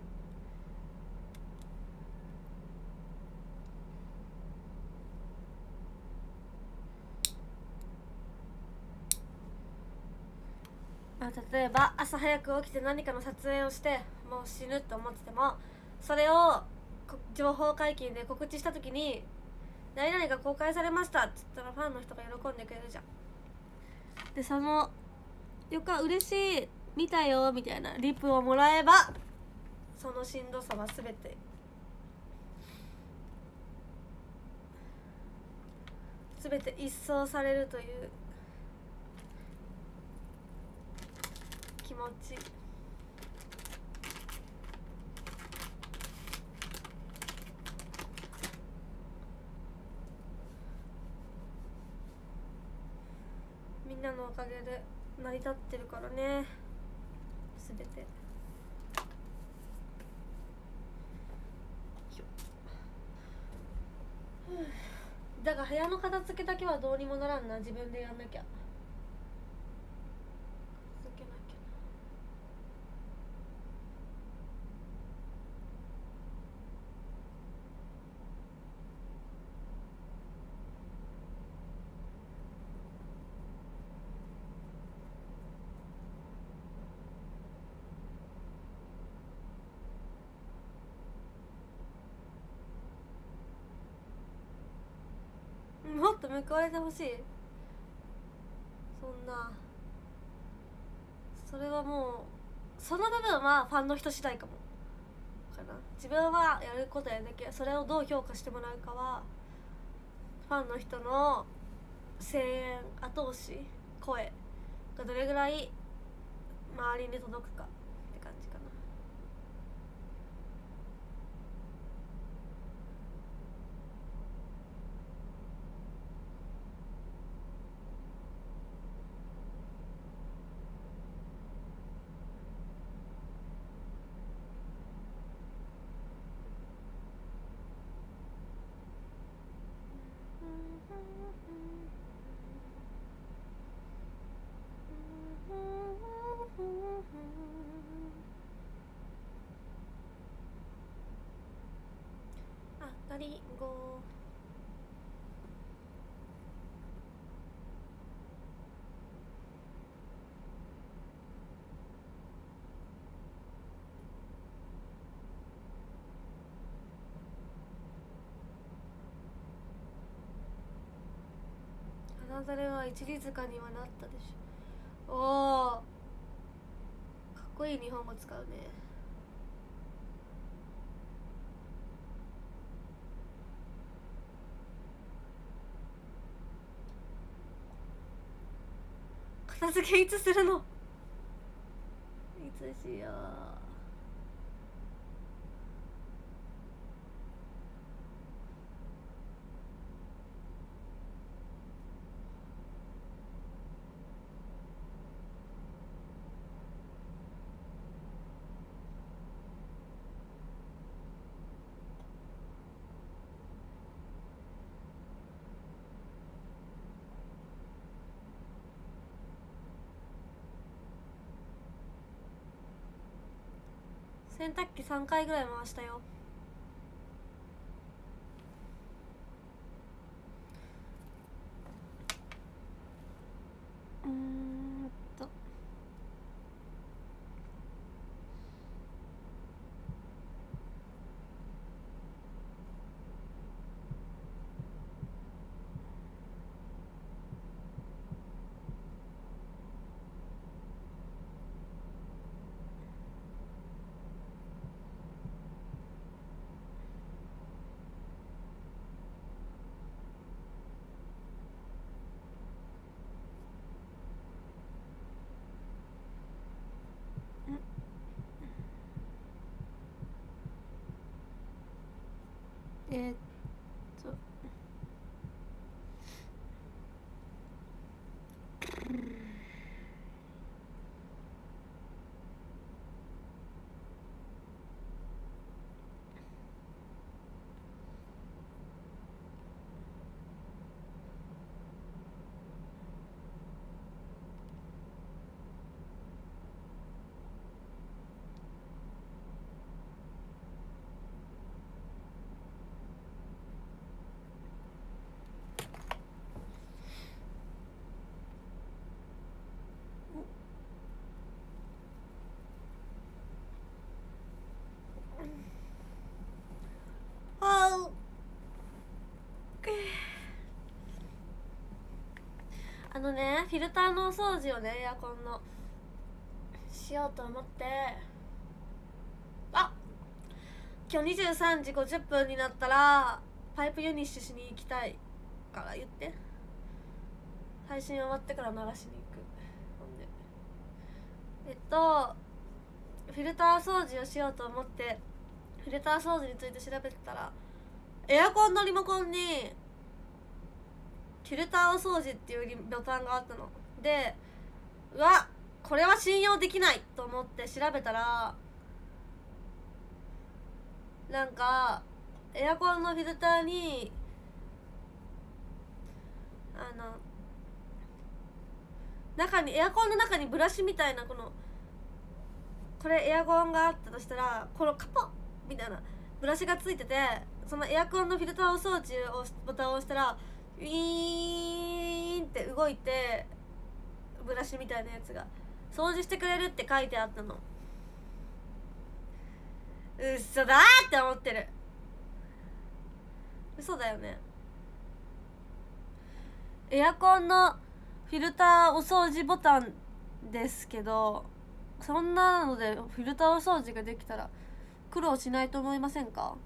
まあ、例えば朝早く起きて何かの撮影をしてもう死ぬと思ってても、それを情報解禁で告知した時に「何々が公開されました」っつったらファンの人が喜んでくれるじゃん。でそのよか嬉しい見たよみたいなリプをもらえば、そのしんどさは全て全て一掃されるという気持ち。みんなのおかげで成り立ってるからね、すべて。だが部屋の片付けだけはどうにもならんな、自分でやんなきゃ。続けなきゃ。もっと報われてほしい。そんなそれはもうその部分はファンの人次第かもかな。自分はやることやるだけ、それをどう評価してもらうかはファンの人の声援、後押し、声がどれぐらい周りに届くかって感じかな。あ、ガリンゴ花ざれは一里塚にはなったでしょ。おお、かっこいい日本語使うね。片付けいつするの？いつしよう。洗濯機さんかいぐらい回したよ。うーんとえー、っとああのね、フィルターのお掃除をね、エアコンのしようと思って、あ、今日にじゅうさんじごじゅっぷんになったらパイプユニッシュしに行きたいから言って。配信終わってから流しに行く。ほんでえっとフィルター掃除をしようと思ってフィルター掃除について調べてたら、エアコンのリモコンにフィルターお掃除っていうボタンがあったので、うわ、これは信用できないと思って調べたら、なんかエアコンのフィルターにあの中にエアコンの中にブラシみたいな、このこれエアコンがあったとしたら、このカポッみたいなブラシがついてて、そのエアコンのフィルターお掃除をボタンを押したらウィーンって動いて、ブラシみたいなやつが掃除してくれるって書いてあったの。嘘だーって思ってる。嘘だよね。エアコンのフィルターお掃除ボタンですけど、そんなのでフィルターお掃除ができたら苦労しないと思いませんか？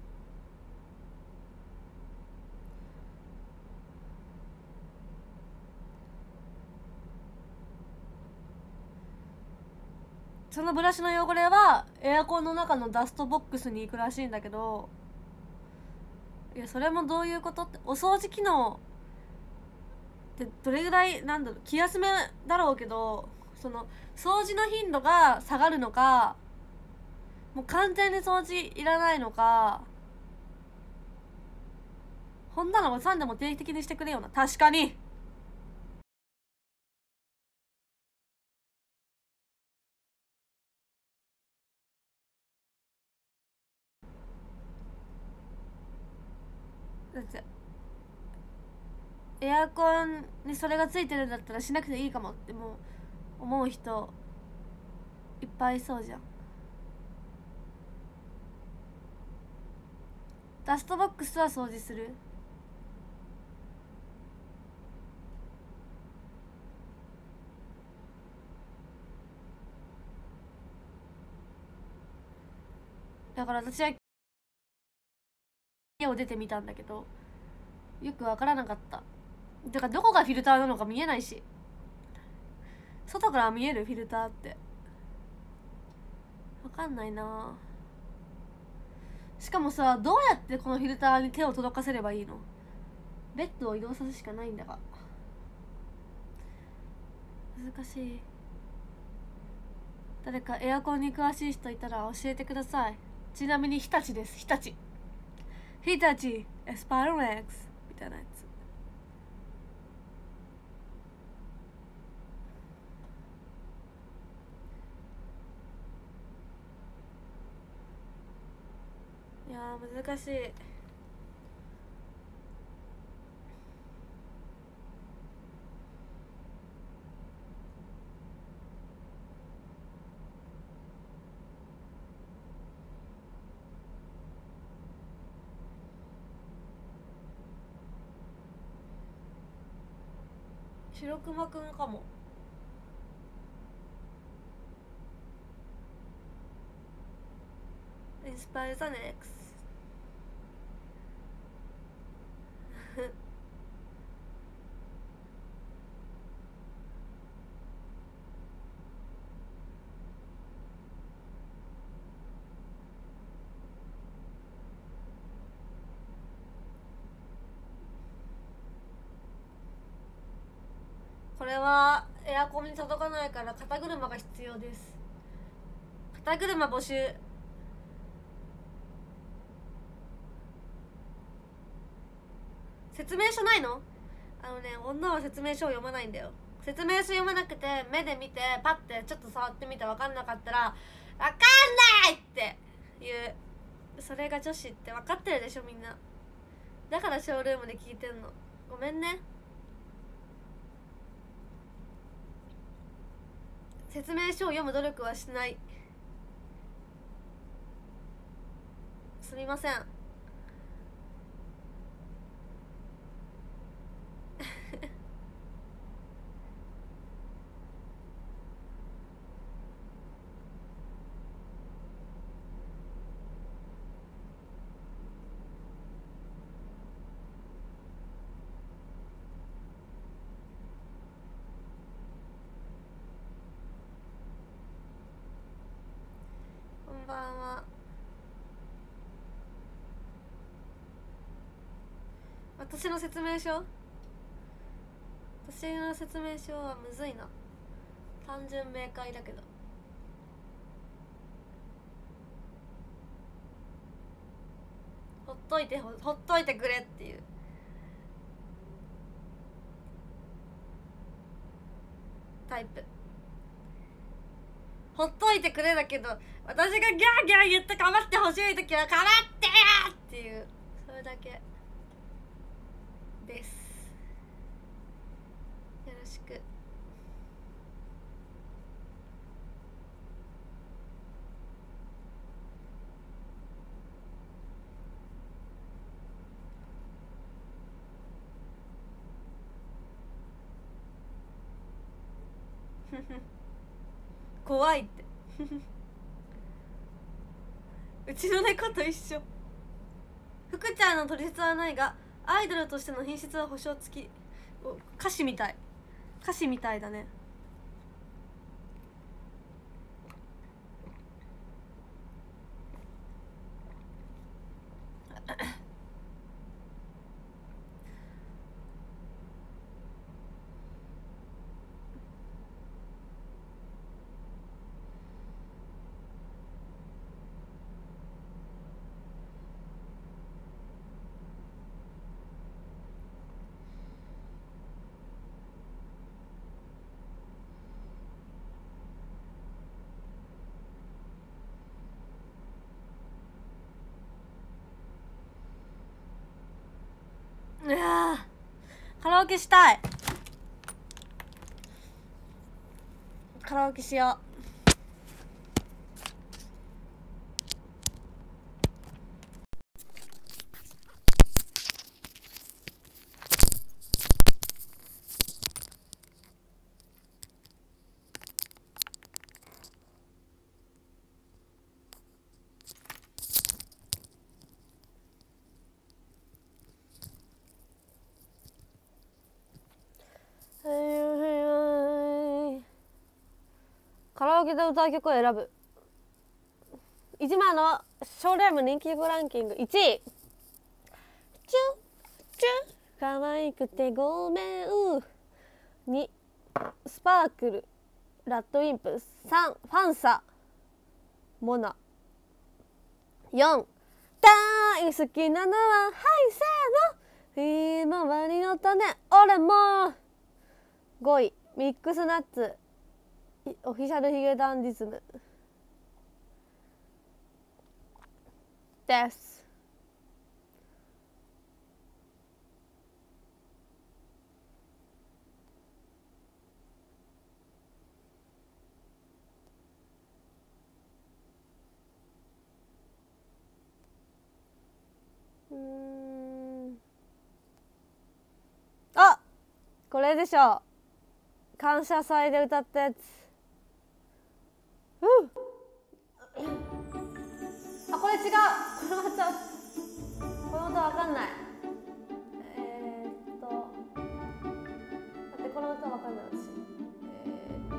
そのブラシの汚れはエアコンの中のダストボックスに行くらしいんだけど、いやそれもどういうことって、お掃除機能ってどれぐらいなんだろう、気休めだろうけど、その掃除の頻度が下がるのか、もう完全に掃除いらないのか、こんなのおさんでも定期的にしてくれよな。確かにだってエアコンにそれがついてるんだったらしなくていいかもってもう思う人いっぱいいそうじゃん。ダストボックスは掃除する？ だから私は家を出てみたんだけどよくわからなかった。だからどこがフィルターなのか見えないし、外から見えるフィルターってわかんないな。しかもさ、どうやってこのフィルターに手を届かせればいいの？ベッドを移動させるしかないんだが難しい。誰かエアコンに詳しい人いたら教えてください。ちなみに日立です。日立日立エスパイロメックスみたいなやつ。いやー難しい。白熊くんかも。インスパイザネックスこれはエアコンに届かないから肩車が必要です。肩車募集。説明書ないの？あのね、女は説明書を読まないんだよ。説明書読まなくて目で見てパッてちょっと触ってみて分かんなかったら「分かんない!」って言う。それが女子って分かってるでしょみんな。だからショールームで聞いてんの。ごめんね。説明書を読む努力はしない。すみませんこんばんは。私の説明書私の説明書はむずいな。単純明快だけど。ほっといてほほっといてくれっていうタイプ。ほっといてくれだけど私がギャーギャー言ってかまってほしい時はかまってよっていう、それだけです。よろしく。怖いってうちの猫と一緒。福ちゃんの取説はないがアイドルとしての品質は保証付き。歌詞みたい歌詞みたいだね。いやカラオケしたい。カラオケしよう。 カラオケで歌う曲を選ぶ。いちまいのショールーム人気曲ランキングいちい、チュチュ可愛くてごめん。にスパークルラッドウィンプ。さんファンサモナ。よん大好きなのははいせーのひまわりの種俺も。ごいミックスナッツオフィシャルヒゲダンディズムです。うーんあこれでしょう。感謝祭で歌ったやつ。うんあこれ違う。この歌この歌わかんない。えー、っと待ってこの歌わかんない私。えー、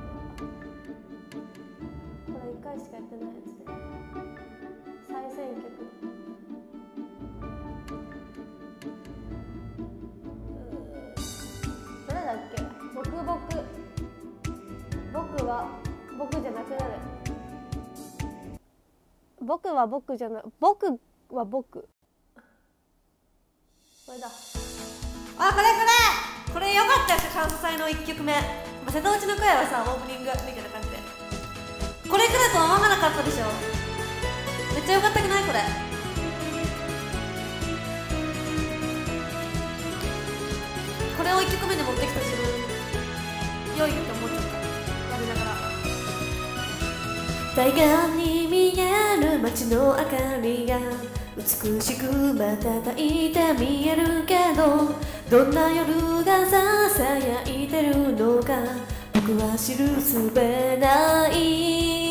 これいっかいしかやってないやつで再選曲。誰だっけ。僕僕僕は僕じゃなくなる。僕は僕じゃない僕は僕。これだ。あこれこれこれよかったです。感謝祭のいっきょくめ、まあ、瀬戸内の声はさオープニングみたいな感じでこれ来るとは思わなかったでしょ。めっちゃよかったくないこれ。これをいっきょくめで持ってきた自分良いって思っちゃったやりながら。対岸に見える街の明かりが美しく瞬いて見えるけど、どんな夜がささやいてるのか僕は知るすべない。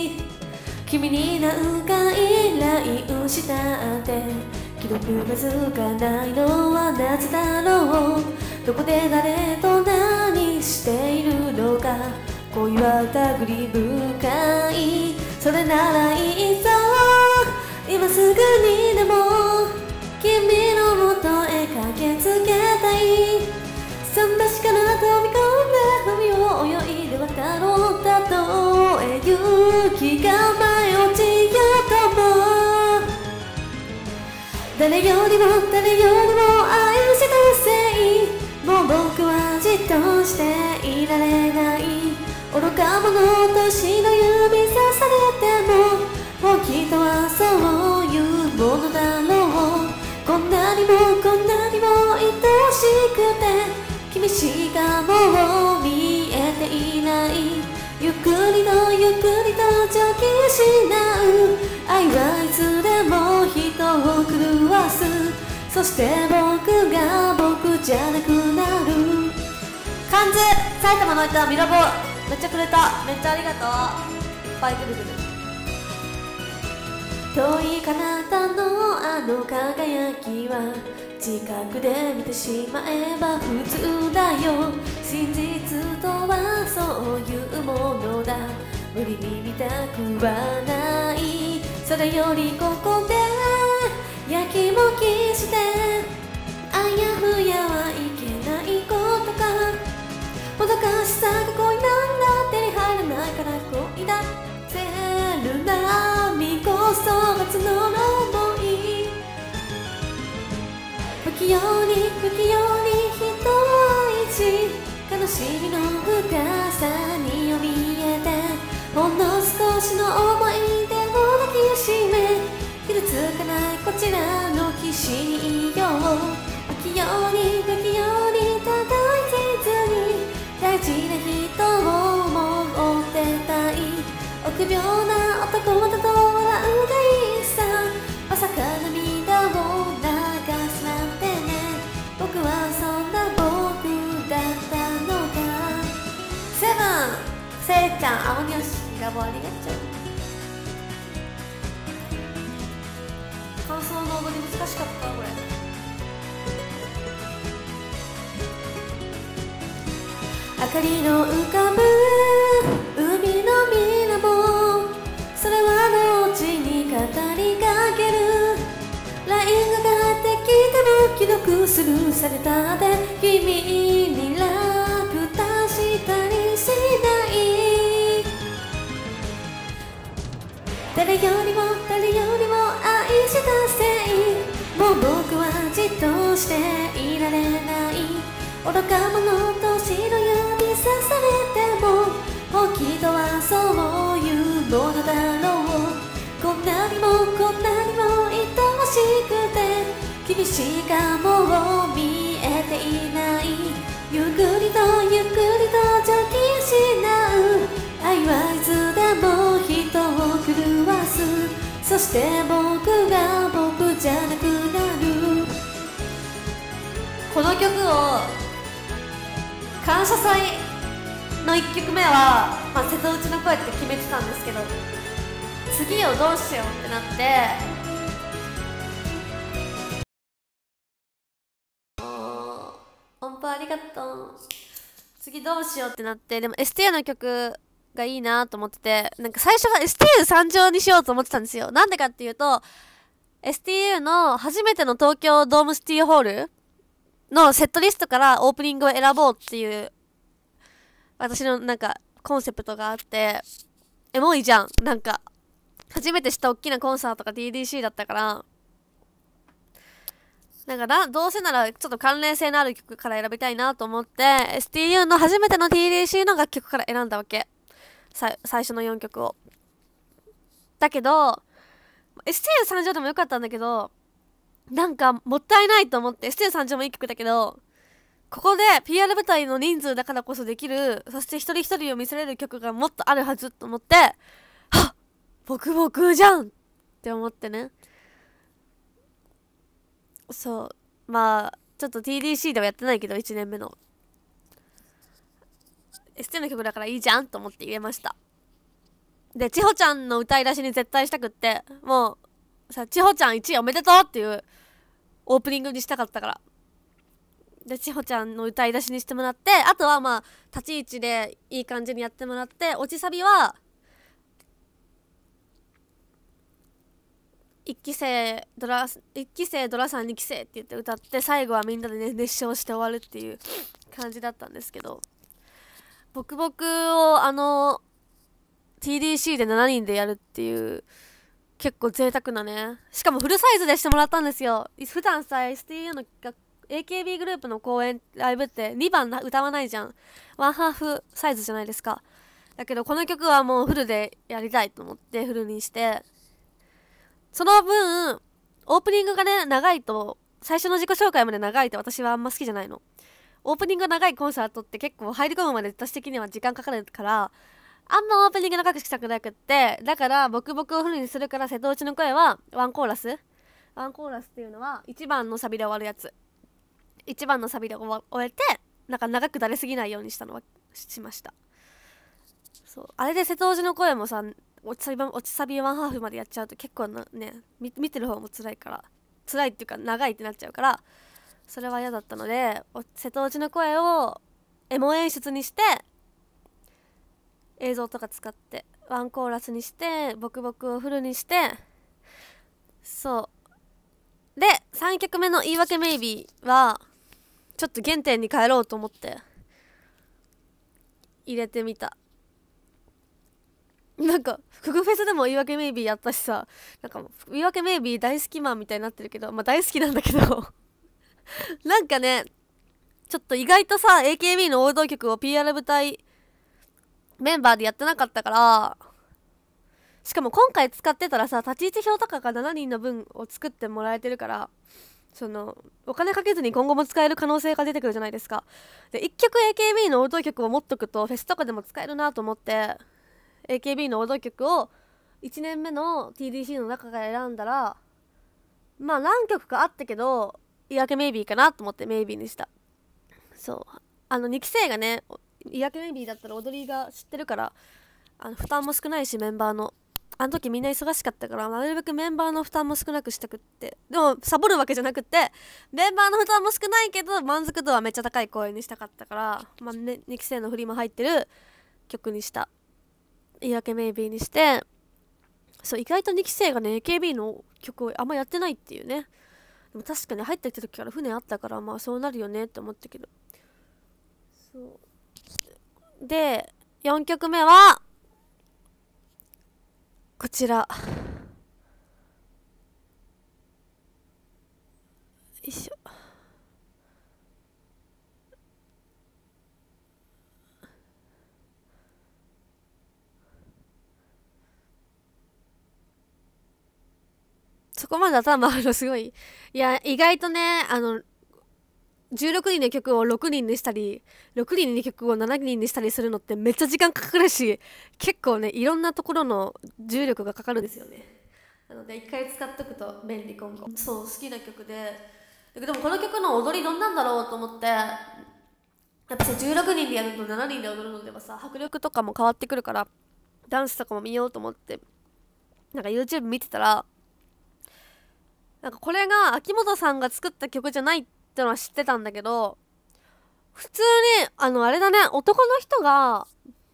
君に何回 ライン したって既読がつかないのはなぜだろう。どこで誰と何しているのか恋は疑り深い。それならいいぞ今すぐにでも君の元へ駆けつけたい。桟橋から飛び込んで海を泳いで渡ろう。たとえ雪が舞い落ちようとも誰よりも誰よりも愛したせい。もう僕はじっとしていられない。愚か者と死の指さされても僕とはそういうものだろう。こんなにもこんなにも愛しくて君しかもう見えていない。ゆっくりとゆっくりと蒸気失う愛はいつでも人を狂わす。そして僕が僕じゃなくなる。漢字埼玉の人ミラボめっちゃくれた。めっちゃありがとう。いっぱいくるくる。遠い彼方のあの輝きは近くで見てしまえば普通だよ。真実とはそういうものだ。無理に見たくはない。それよりここでやきもきしてあやふやはいけないことか。もどかしさが恋なんだ。手に入らないから恋だってる波こそが募る想い。不器用に不器用に人を愛し悲しみの深さによみえてほんの少しの思い出を抱きしめ傷つかないこちらの岸にいよう。不器用に不器用にただ一途に大事な人を思ってたい。臆病な男だと笑うがいいさ。まさか涙を流すなんてね。僕はそんな僕だったのか。セブンせいちゃん青によしラボありがとう。感想の踊り難しかったこれ。明かりの浮かぶ海の水面も既読スルーされたで君に楽出したりしない誰よりも誰よりも愛したせいもう僕はじっとしていられない愚か者と白指さされても本気とはそういうものだろうこんなにもこんなにも愛おしくて君しかもう見えていないゆっくりとゆっくりと邪気失う愛はいつでも人を狂わすそして僕が僕じゃなくなるこの曲を感謝祭のいっきょくめは、まあ、瀬戸内の声って決めてたんですけど次をどうしようってなって音符ありがとう次どうしようってなってでも エスティーユー の曲がいいなと思っててなんか最初は エスティーユー 参上にしようと思ってたんですよなんでかっていうと エスティーユー の初めての東京ドームシティホールのセットリストからオープニングを選ぼうっていう私のなんかコンセプトがあってエモいじゃんなんか初めて知った大きなコンサートが ティーディーシー だったからなんかなどうせならちょっと関連性のある曲から選びたいなと思って エスティーユー の初めての ティーディーシー の楽曲から選んだわけさ最初のよんきょくをだけど エスティーユー 参上でもよかったんだけどなんかもったいないと思って エスティーユー 参上もいい曲だけどここで ピーアール 舞台の人数だからこそできるそして一人一人を見せれる曲がもっとあるはずと思ってはっ僕僕じゃんって思ってねそうまあちょっと ティーディーシー ではやってないけどいちねんめの エスティーユー の曲だからいいじゃんと思って入れましたで千穂ちゃんの歌い出しに絶対したくってもうさ千穂ちゃんいちいおめでとうっていうオープニングにしたかったからで千穂ちゃんの歌い出しにしてもらってあとはまあ立ち位置でいい感じにやってもらって落ちサビはいっき生ドラいっき生ドラさんにき生って言って歌って最後はみんなで、ね、熱唱して終わるっていう感じだったんですけど僕僕をあの ティーディーシー でしちにんでやるっていう結構贅沢なねしかもフルサイズでしてもらったんですよ普段さ エスティーユー の エーケービー グループの公演ライブってにばん歌わないじゃんワンハーフサイズじゃないですかだけどこの曲はもうフルでやりたいと思ってフルにしてその分オープニングがね長いと最初の自己紹介まで長いと私はあんま好きじゃないのオープニング長いコンサートって結構入り込むまで私的には時間かかるからあんまオープニング長くしたくなくってだから僕僕をフルにするから瀬戸内の声はワンコーラスワンコーラスっていうのはいちばんのサビで終わるやついちばんのサビで終えてなんか長くだれすぎないようにしたのはしましたそうあれで瀬戸内の声もさ落ちサビ落ちサビワンハーフまでやっちゃうと結構なね見てる方も辛いから辛いっていうか長いってなっちゃうからそれは嫌だったので瀬戸内の声をエモ演出にして映像とか使ってワンコーラスにして僕僕をフルにしてそうでさんきょくめの言い訳メイビーはちょっと原点に帰ろうと思って入れてみたなんかフグフェスでも言い訳メイビーやったしさなんか言い訳メイビー大好きマンみたいになってるけどまあ大好きなんだけどなんかねちょっと意外とさ エーケービー の王道曲を ピーアール 舞台メンバーでやってなかったからしかも今回使ってたらさ立ち位置表とかがしちにんの分を作ってもらえてるからそのお金かけずに今後も使える可能性が出てくるじゃないですかでいっきょく エーケービー の王道曲を持っとくとフェスとかでも使えるなと思って エーケービー の王道曲をいちねんめの ティーディーシー の中から選んだらまあ何曲かあったけど言い訳メイビーかなと思ってメイビーにしたそうあのにき生がね言い訳メイビーだったら踊りが知ってるからあの負担も少ないしメンバーのあの時みんな忙しかったからなるべくメンバーの負担も少なくしたくってでもサボるわけじゃなくってメンバーの負担も少ないけど満足度はめっちゃ高い公演にしたかったからまあ、ね、にき生の振りも入ってる曲にした言い訳メイビーにしてそう意外とにき生がね エーケービー の曲をあんまやってないっていうねでも確かに入ってきた時から船あったから、まあそうなるよねって思ったけど。そうでよんきょくめはこちら。よいしょ。そこまで頭あるのすごい。いや、意外とね、あの、じゅうろくにんの曲をろくにんにしたり、ろくにんの曲をしちにんにしたりするのってめっちゃ時間かかるし、結構ね、いろんなところの重力がかかるんですよね。なので、一回使っとくと便利今後。そう、好きな曲で。でもこの曲の踊りどんなんだろうと思って、やっぱさ、じゅうろくにんでやるとしちにんで踊るのではさ、迫力とかも変わってくるから、ダンスとかも見ようと思って、なんか YouTube 見てたら、なんかこれが秋元さんが作った曲じゃないってのは知ってたんだけど、普通に、あの、あれだね、男の人が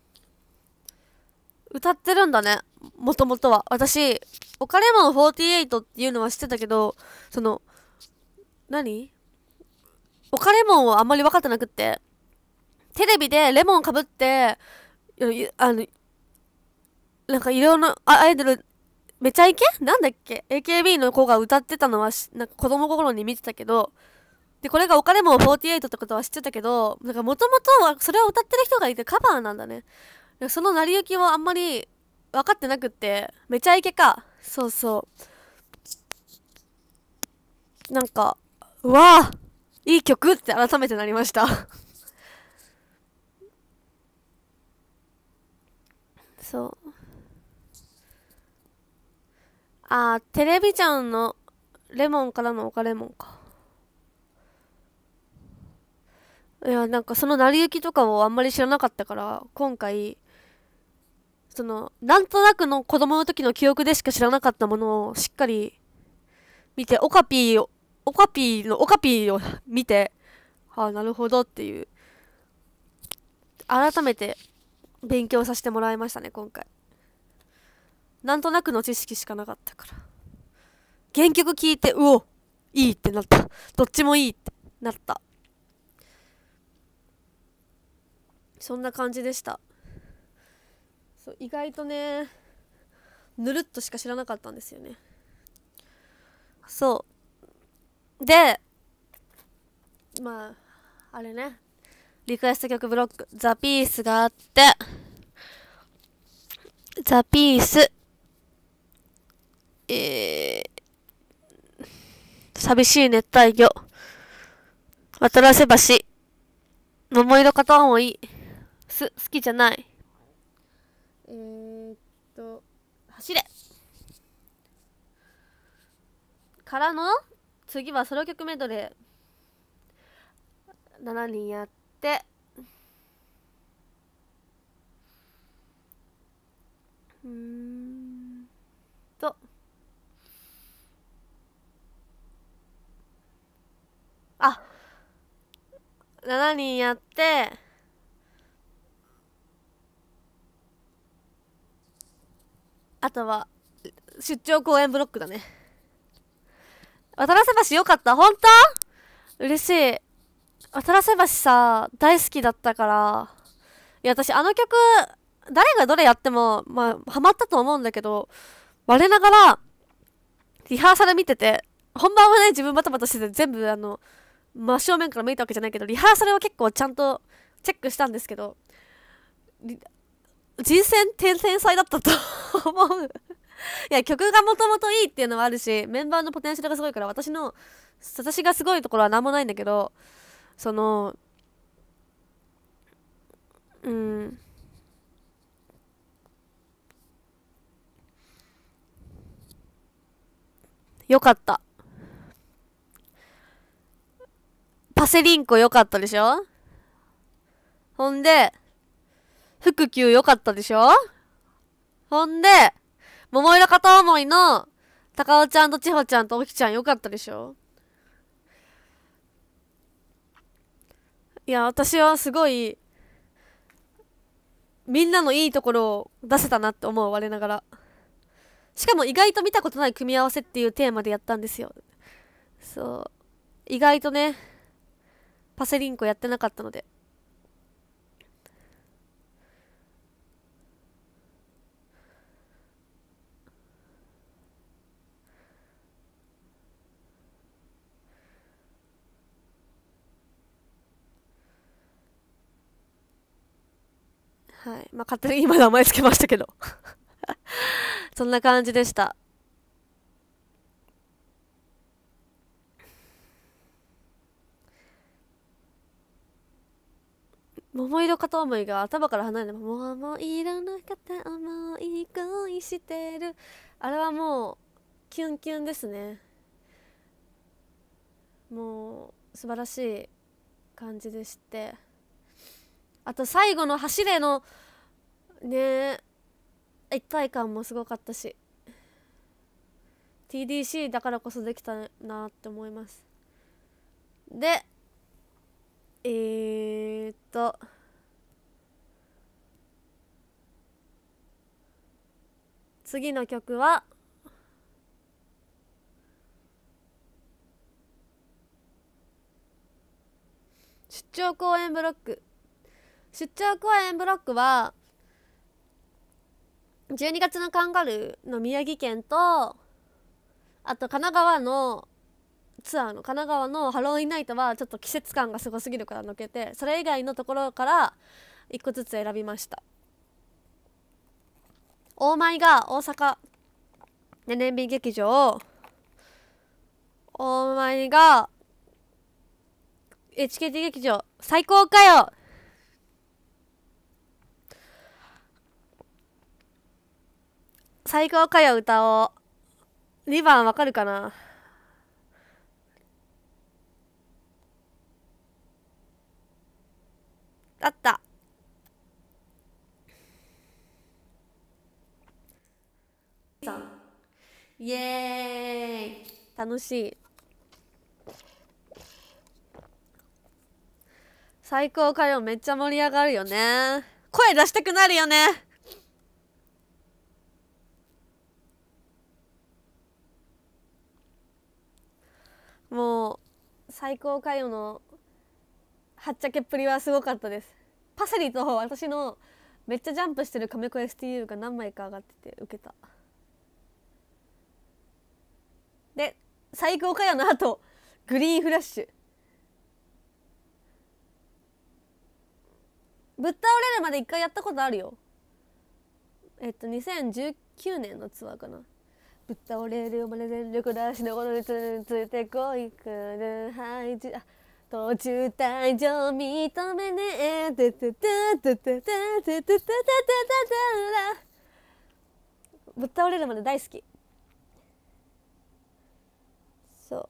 歌ってるんだね。もともとは。私、オカレモンフォーティーエイトっていうのは知ってたけど、その、何オカレモンをあんまり分かってなくって、テレビでレモンかぶって、あの、なんかいろんなアイドル、めちゃイケなんだっけ ?エーケービー の子が歌ってたのはなんか子供心に見てたけど、で、これがオカレモンフォーティーエイトってことは知ってたけど、なんかもともとはそれを歌ってる人がいてカバーなんだね。その成り行きはあんまり分かってなくって、めちゃイケか。そうそう。なんか、うわぁいい曲って改めてなりましたそう。あー、テレビちゃんのレモンからのオカレモンか。いや、なんかその成り行きとかをあんまり知らなかったから、今回、その、なんとなくの子供の時の記憶でしか知らなかったものをしっかり見て、オカピーを、オカピーのオカピーを見て、ああ、なるほどっていう、改めて勉強させてもらいましたね、今回。なんとなくの知識しかなかったから。原曲聞いて、うお、いいってなった。どっちもいいってなった。そんな感じでした。そう、意外とね、ぬるっとしか知らなかったんですよね。そう。で、まあ、あれね、リクエスト曲ブロック、ザ・ピースがあって、ザ・ピース、えー、寂しい熱帯魚、渡良瀬橋、桃色片思い、す、好きじゃない。えーっと、走れからの、次はソロ曲メドレー。しちにんやって、うーんと、あ、しちにんやって、あとは、出張公演ブロックだね。渡良瀬橋よかった本当嬉しい。渡良瀬橋さ、大好きだったから。いや、私あの曲、誰がどれやっても、まあ、ハマったと思うんだけど、我ながら、リハーサル見てて、本番はね、自分バタバタしてて、全部あの、真正面から見たわけじゃないけど、リハーサルは結構ちゃんとチェックしたんですけど、人選天天才だったと思ういや、曲がもともといいっていうのはあるし、メンバーのポテンシャルがすごいから、私の、私がすごいところはなんもないんだけど、その、うん。よかった。パセリンコよかったでしょほんで、福久よかったでしょほんで、桃色片思いの、高尾ちゃんと千穂ちゃんとおきちゃんよかったでしょいや、私はすごい、みんなのいいところを出せたなって思う、我ながら。しかも意外と見たことない組み合わせっていうテーマでやったんですよ。 そう意外とねパセリンコやってなかったので、はいまあ勝手に今名前つけましたけどそんな感じでした。桃色片思いが頭から離れない。桃色の片思い恋してる、あれはもうキュンキュンですね。もう素晴らしい感じでして、あと最後の走れのね一体感もすごかったし、 ティーディーシー だからこそできたなって思います。でえーっと次の曲は出張公演ブロック。出張公演ブロックはじゅうにがつのカンガルーの宮城県と、あと神奈川のツアーの神奈川のハロウィンナイトはちょっと季節感がすごすぎるから抜けて、それ以外のところからいっこずつ選びました。オーマイが大阪ねねんび劇場、オーマイが エイチケーティー 劇場、最高かよ。最高かよ歌おう。にばんわかるかな。あった。イエーイ、楽しい。最高かよめっちゃ盛り上がるよね。声出したくなるよね。もう最高かよのはっちゃけっぷりはすごかったです。パセリと私のめっちゃジャンプしてるカメコ エスティーユー が何枚か上がっててウケた。で最高かよの後グリーンフラッシュ、ぶっ倒れるまで一回やったことあるよ。えっとにせんじゅうきゅうねんのツアーかな。ぶっ倒れるまで全力出しのことについてこいくるはいじあ途中退場認めねえてててててててててててぶっ倒れるまで大好き。そう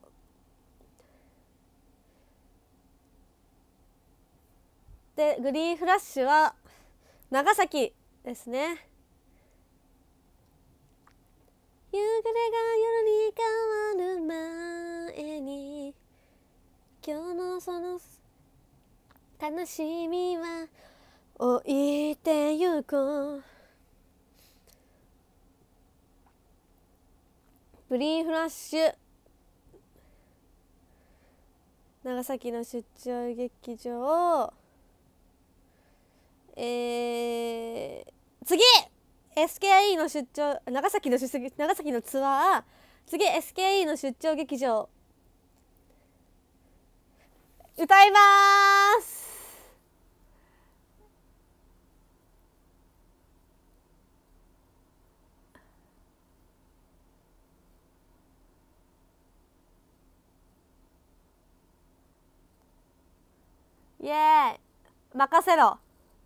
でグリーンフラッシュは長崎ですね。夕暮れが夜に変わる前に今日のその悲しみは置いてゆこう。グリーンフラッシュ長崎の出張劇場、えー、次 エスケーイー の出張長崎の出長崎のツアー、次 エスケーイー の出張劇場歌いまーす。イエーイ任せろ。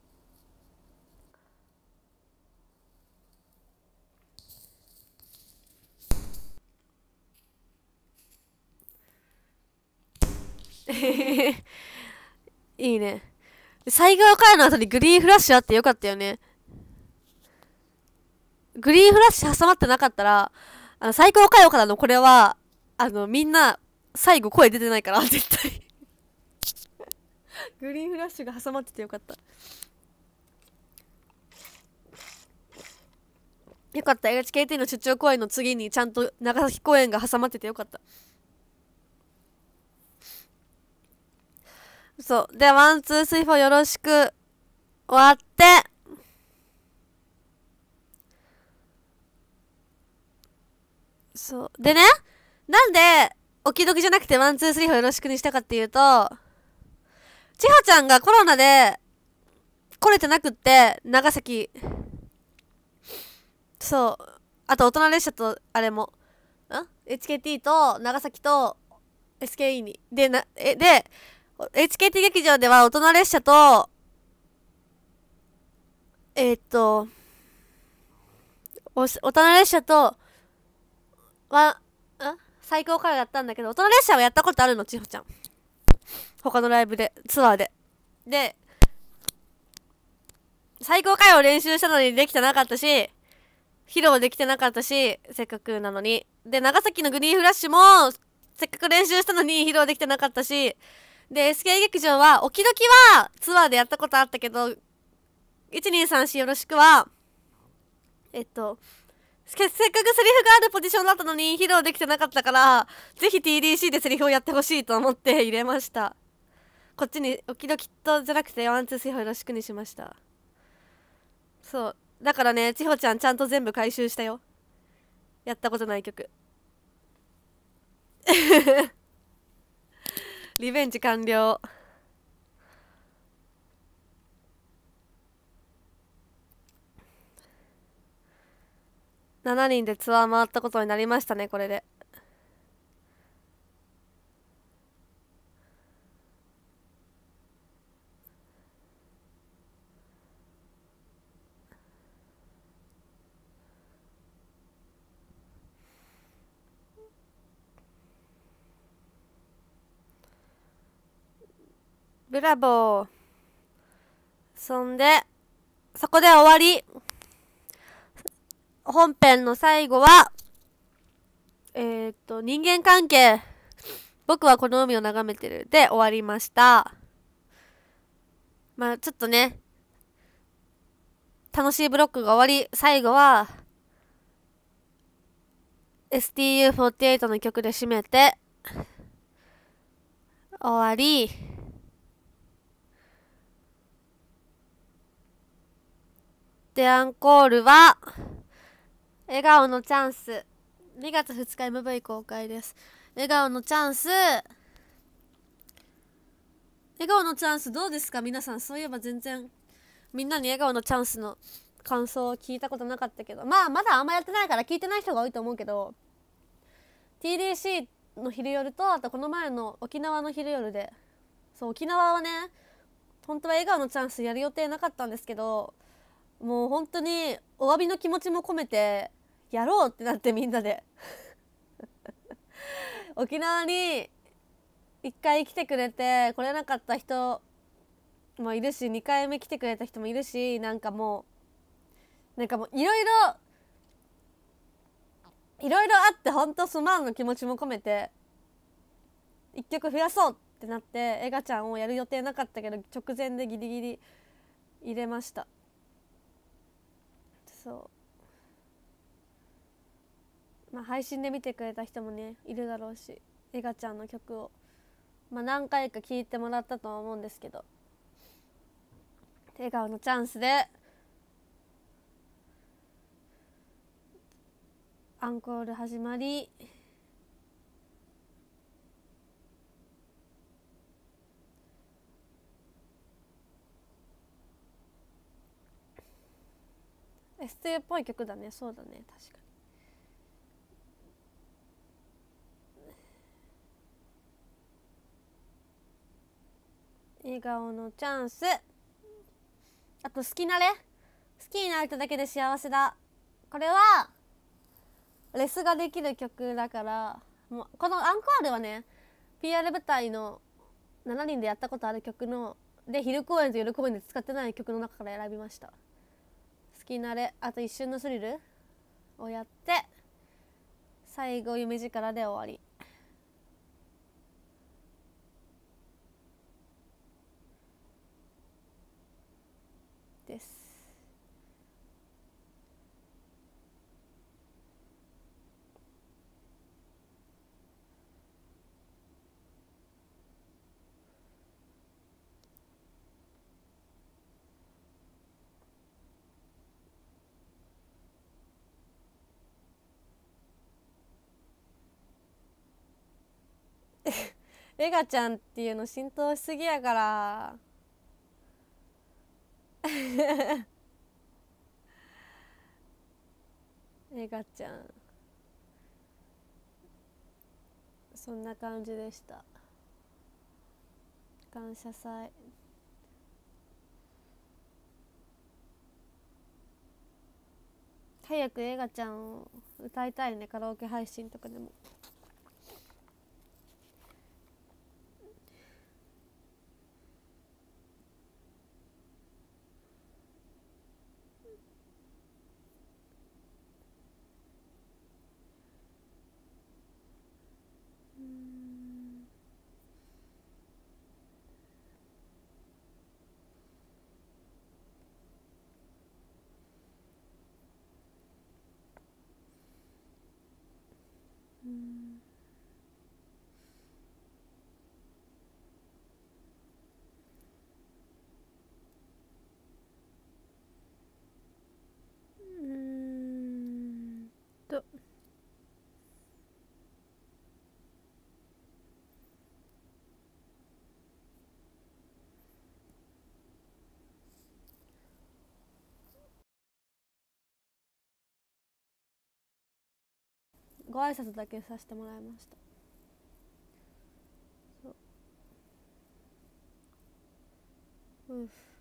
いいね。最後からの後にグリーンフラッシュあってよかったよね。グリーンフラッシュ挟まってなかったら、あの最高かよからのこれはあのみんな最後声出てないから絶対グリーンフラッシュが挟まっててよかった。よかった。 エイチケーティー の出張公演の次にちゃんと長崎公演が挟まっててよかった。 そう。で、ワン、ツー、スリー、フォーよろしく終わって、そう。でね、なんで、おきどきじゃなくてワン、ツー、スリー、フォーよろしくにしたかっていうと、千穂ちゃんがコロナで来れてなくって、長崎。そう。あと、大人列車と、あれも、ん ?エイチケーティー と、長崎と、エスケーイー に。で、な、え、で、エイチケーティー 劇場では大人列車と、えー、っと、お、大人列車と、は、ん最高からやったんだけど、大人列車はやったことあるの、千穂ちゃん。他のライブで、ツアーで。で、最高回を練習したのにできてなかったし、披露できてなかったし、せっかくなのに。で、長崎のグリーンフラッシュも、せっかく練習したのに披露できてなかったし、で、エスケー 劇場は、おきどきはツアーでやったことあったけど、いちにーさんしよろしくは、えっと、せせっかくセリフがあるポジションだったのに披露できてなかったから、ぜひ ティーディーシー でセリフをやってほしいと思って入れました。こっちに、おきどきとじゃなくて、ワン、ツー、スリー、フォーよろしくにしました。そう。だからね、千穂ちゃんちゃんと全部回収したよ。やったことない曲。リベンジ完了。しちにんでツアー回ったことになりましたね、これで。ブラボー。そんで、そこで終わり。本編の最後は、えー、っと、人間関係。僕はこの海を眺めてる。で終わりました。まあちょっとね、楽しいブロックが終わり、最後は、エスティーユーフォーティーエイト の曲で締めて、終わり、で、アンコールは、笑顔のチャンス。にがつふつか エムブイ 公開です。笑顔のチャンス。笑顔のチャンスどうですか皆さん。そういえば全然、みんなに笑顔のチャンスの感想を聞いたことなかったけど。まあ、まだあんまやってないから聞いてない人が多いと思うけど、ティーディーシー の昼夜と、あとこの前の沖縄の昼夜で、そう、沖縄はね、本当は笑顔のチャンスやる予定なかったんですけど、もう本当にお詫びの気持ちも込めてやろうってなってみんなで沖縄に一回来てくれて来れなかった人もいるし、にかいめ来てくれた人もいるし、なんかもうなんかもういろいろいろいろあって、本当すまんの気持ちも込めて一曲増やそうってなって、エガちゃんをやる予定なかったけど直前でギリギリ入れました。そうまあ配信で見てくれた人もねいるだろうし、エガちゃんの曲をまあ何回か聴いてもらったとは思うんですけど、笑顔のチャンスでアンコール始まり、エスティー っぽい曲だね。そうだね、確かに。笑顔のチャンス。あと好きなれ、好きになれただけで幸せだ。これはレスができる曲だから、もうこのアンコールはね ピーアール 舞台のしちにんでやったことある曲ので、昼公演と夜公演で使ってない曲の中から選びました。好きなれ、あと一瞬のスリルをやって、最後夢力で終わりです。 エガちゃんっていうの浸透しすぎやからエガちゃん、そんな感じでした。感謝祭早くエガちゃんを歌いたいね、カラオケ配信とかでも。うんうーんとご挨拶だけさせてもらいました。そう、うん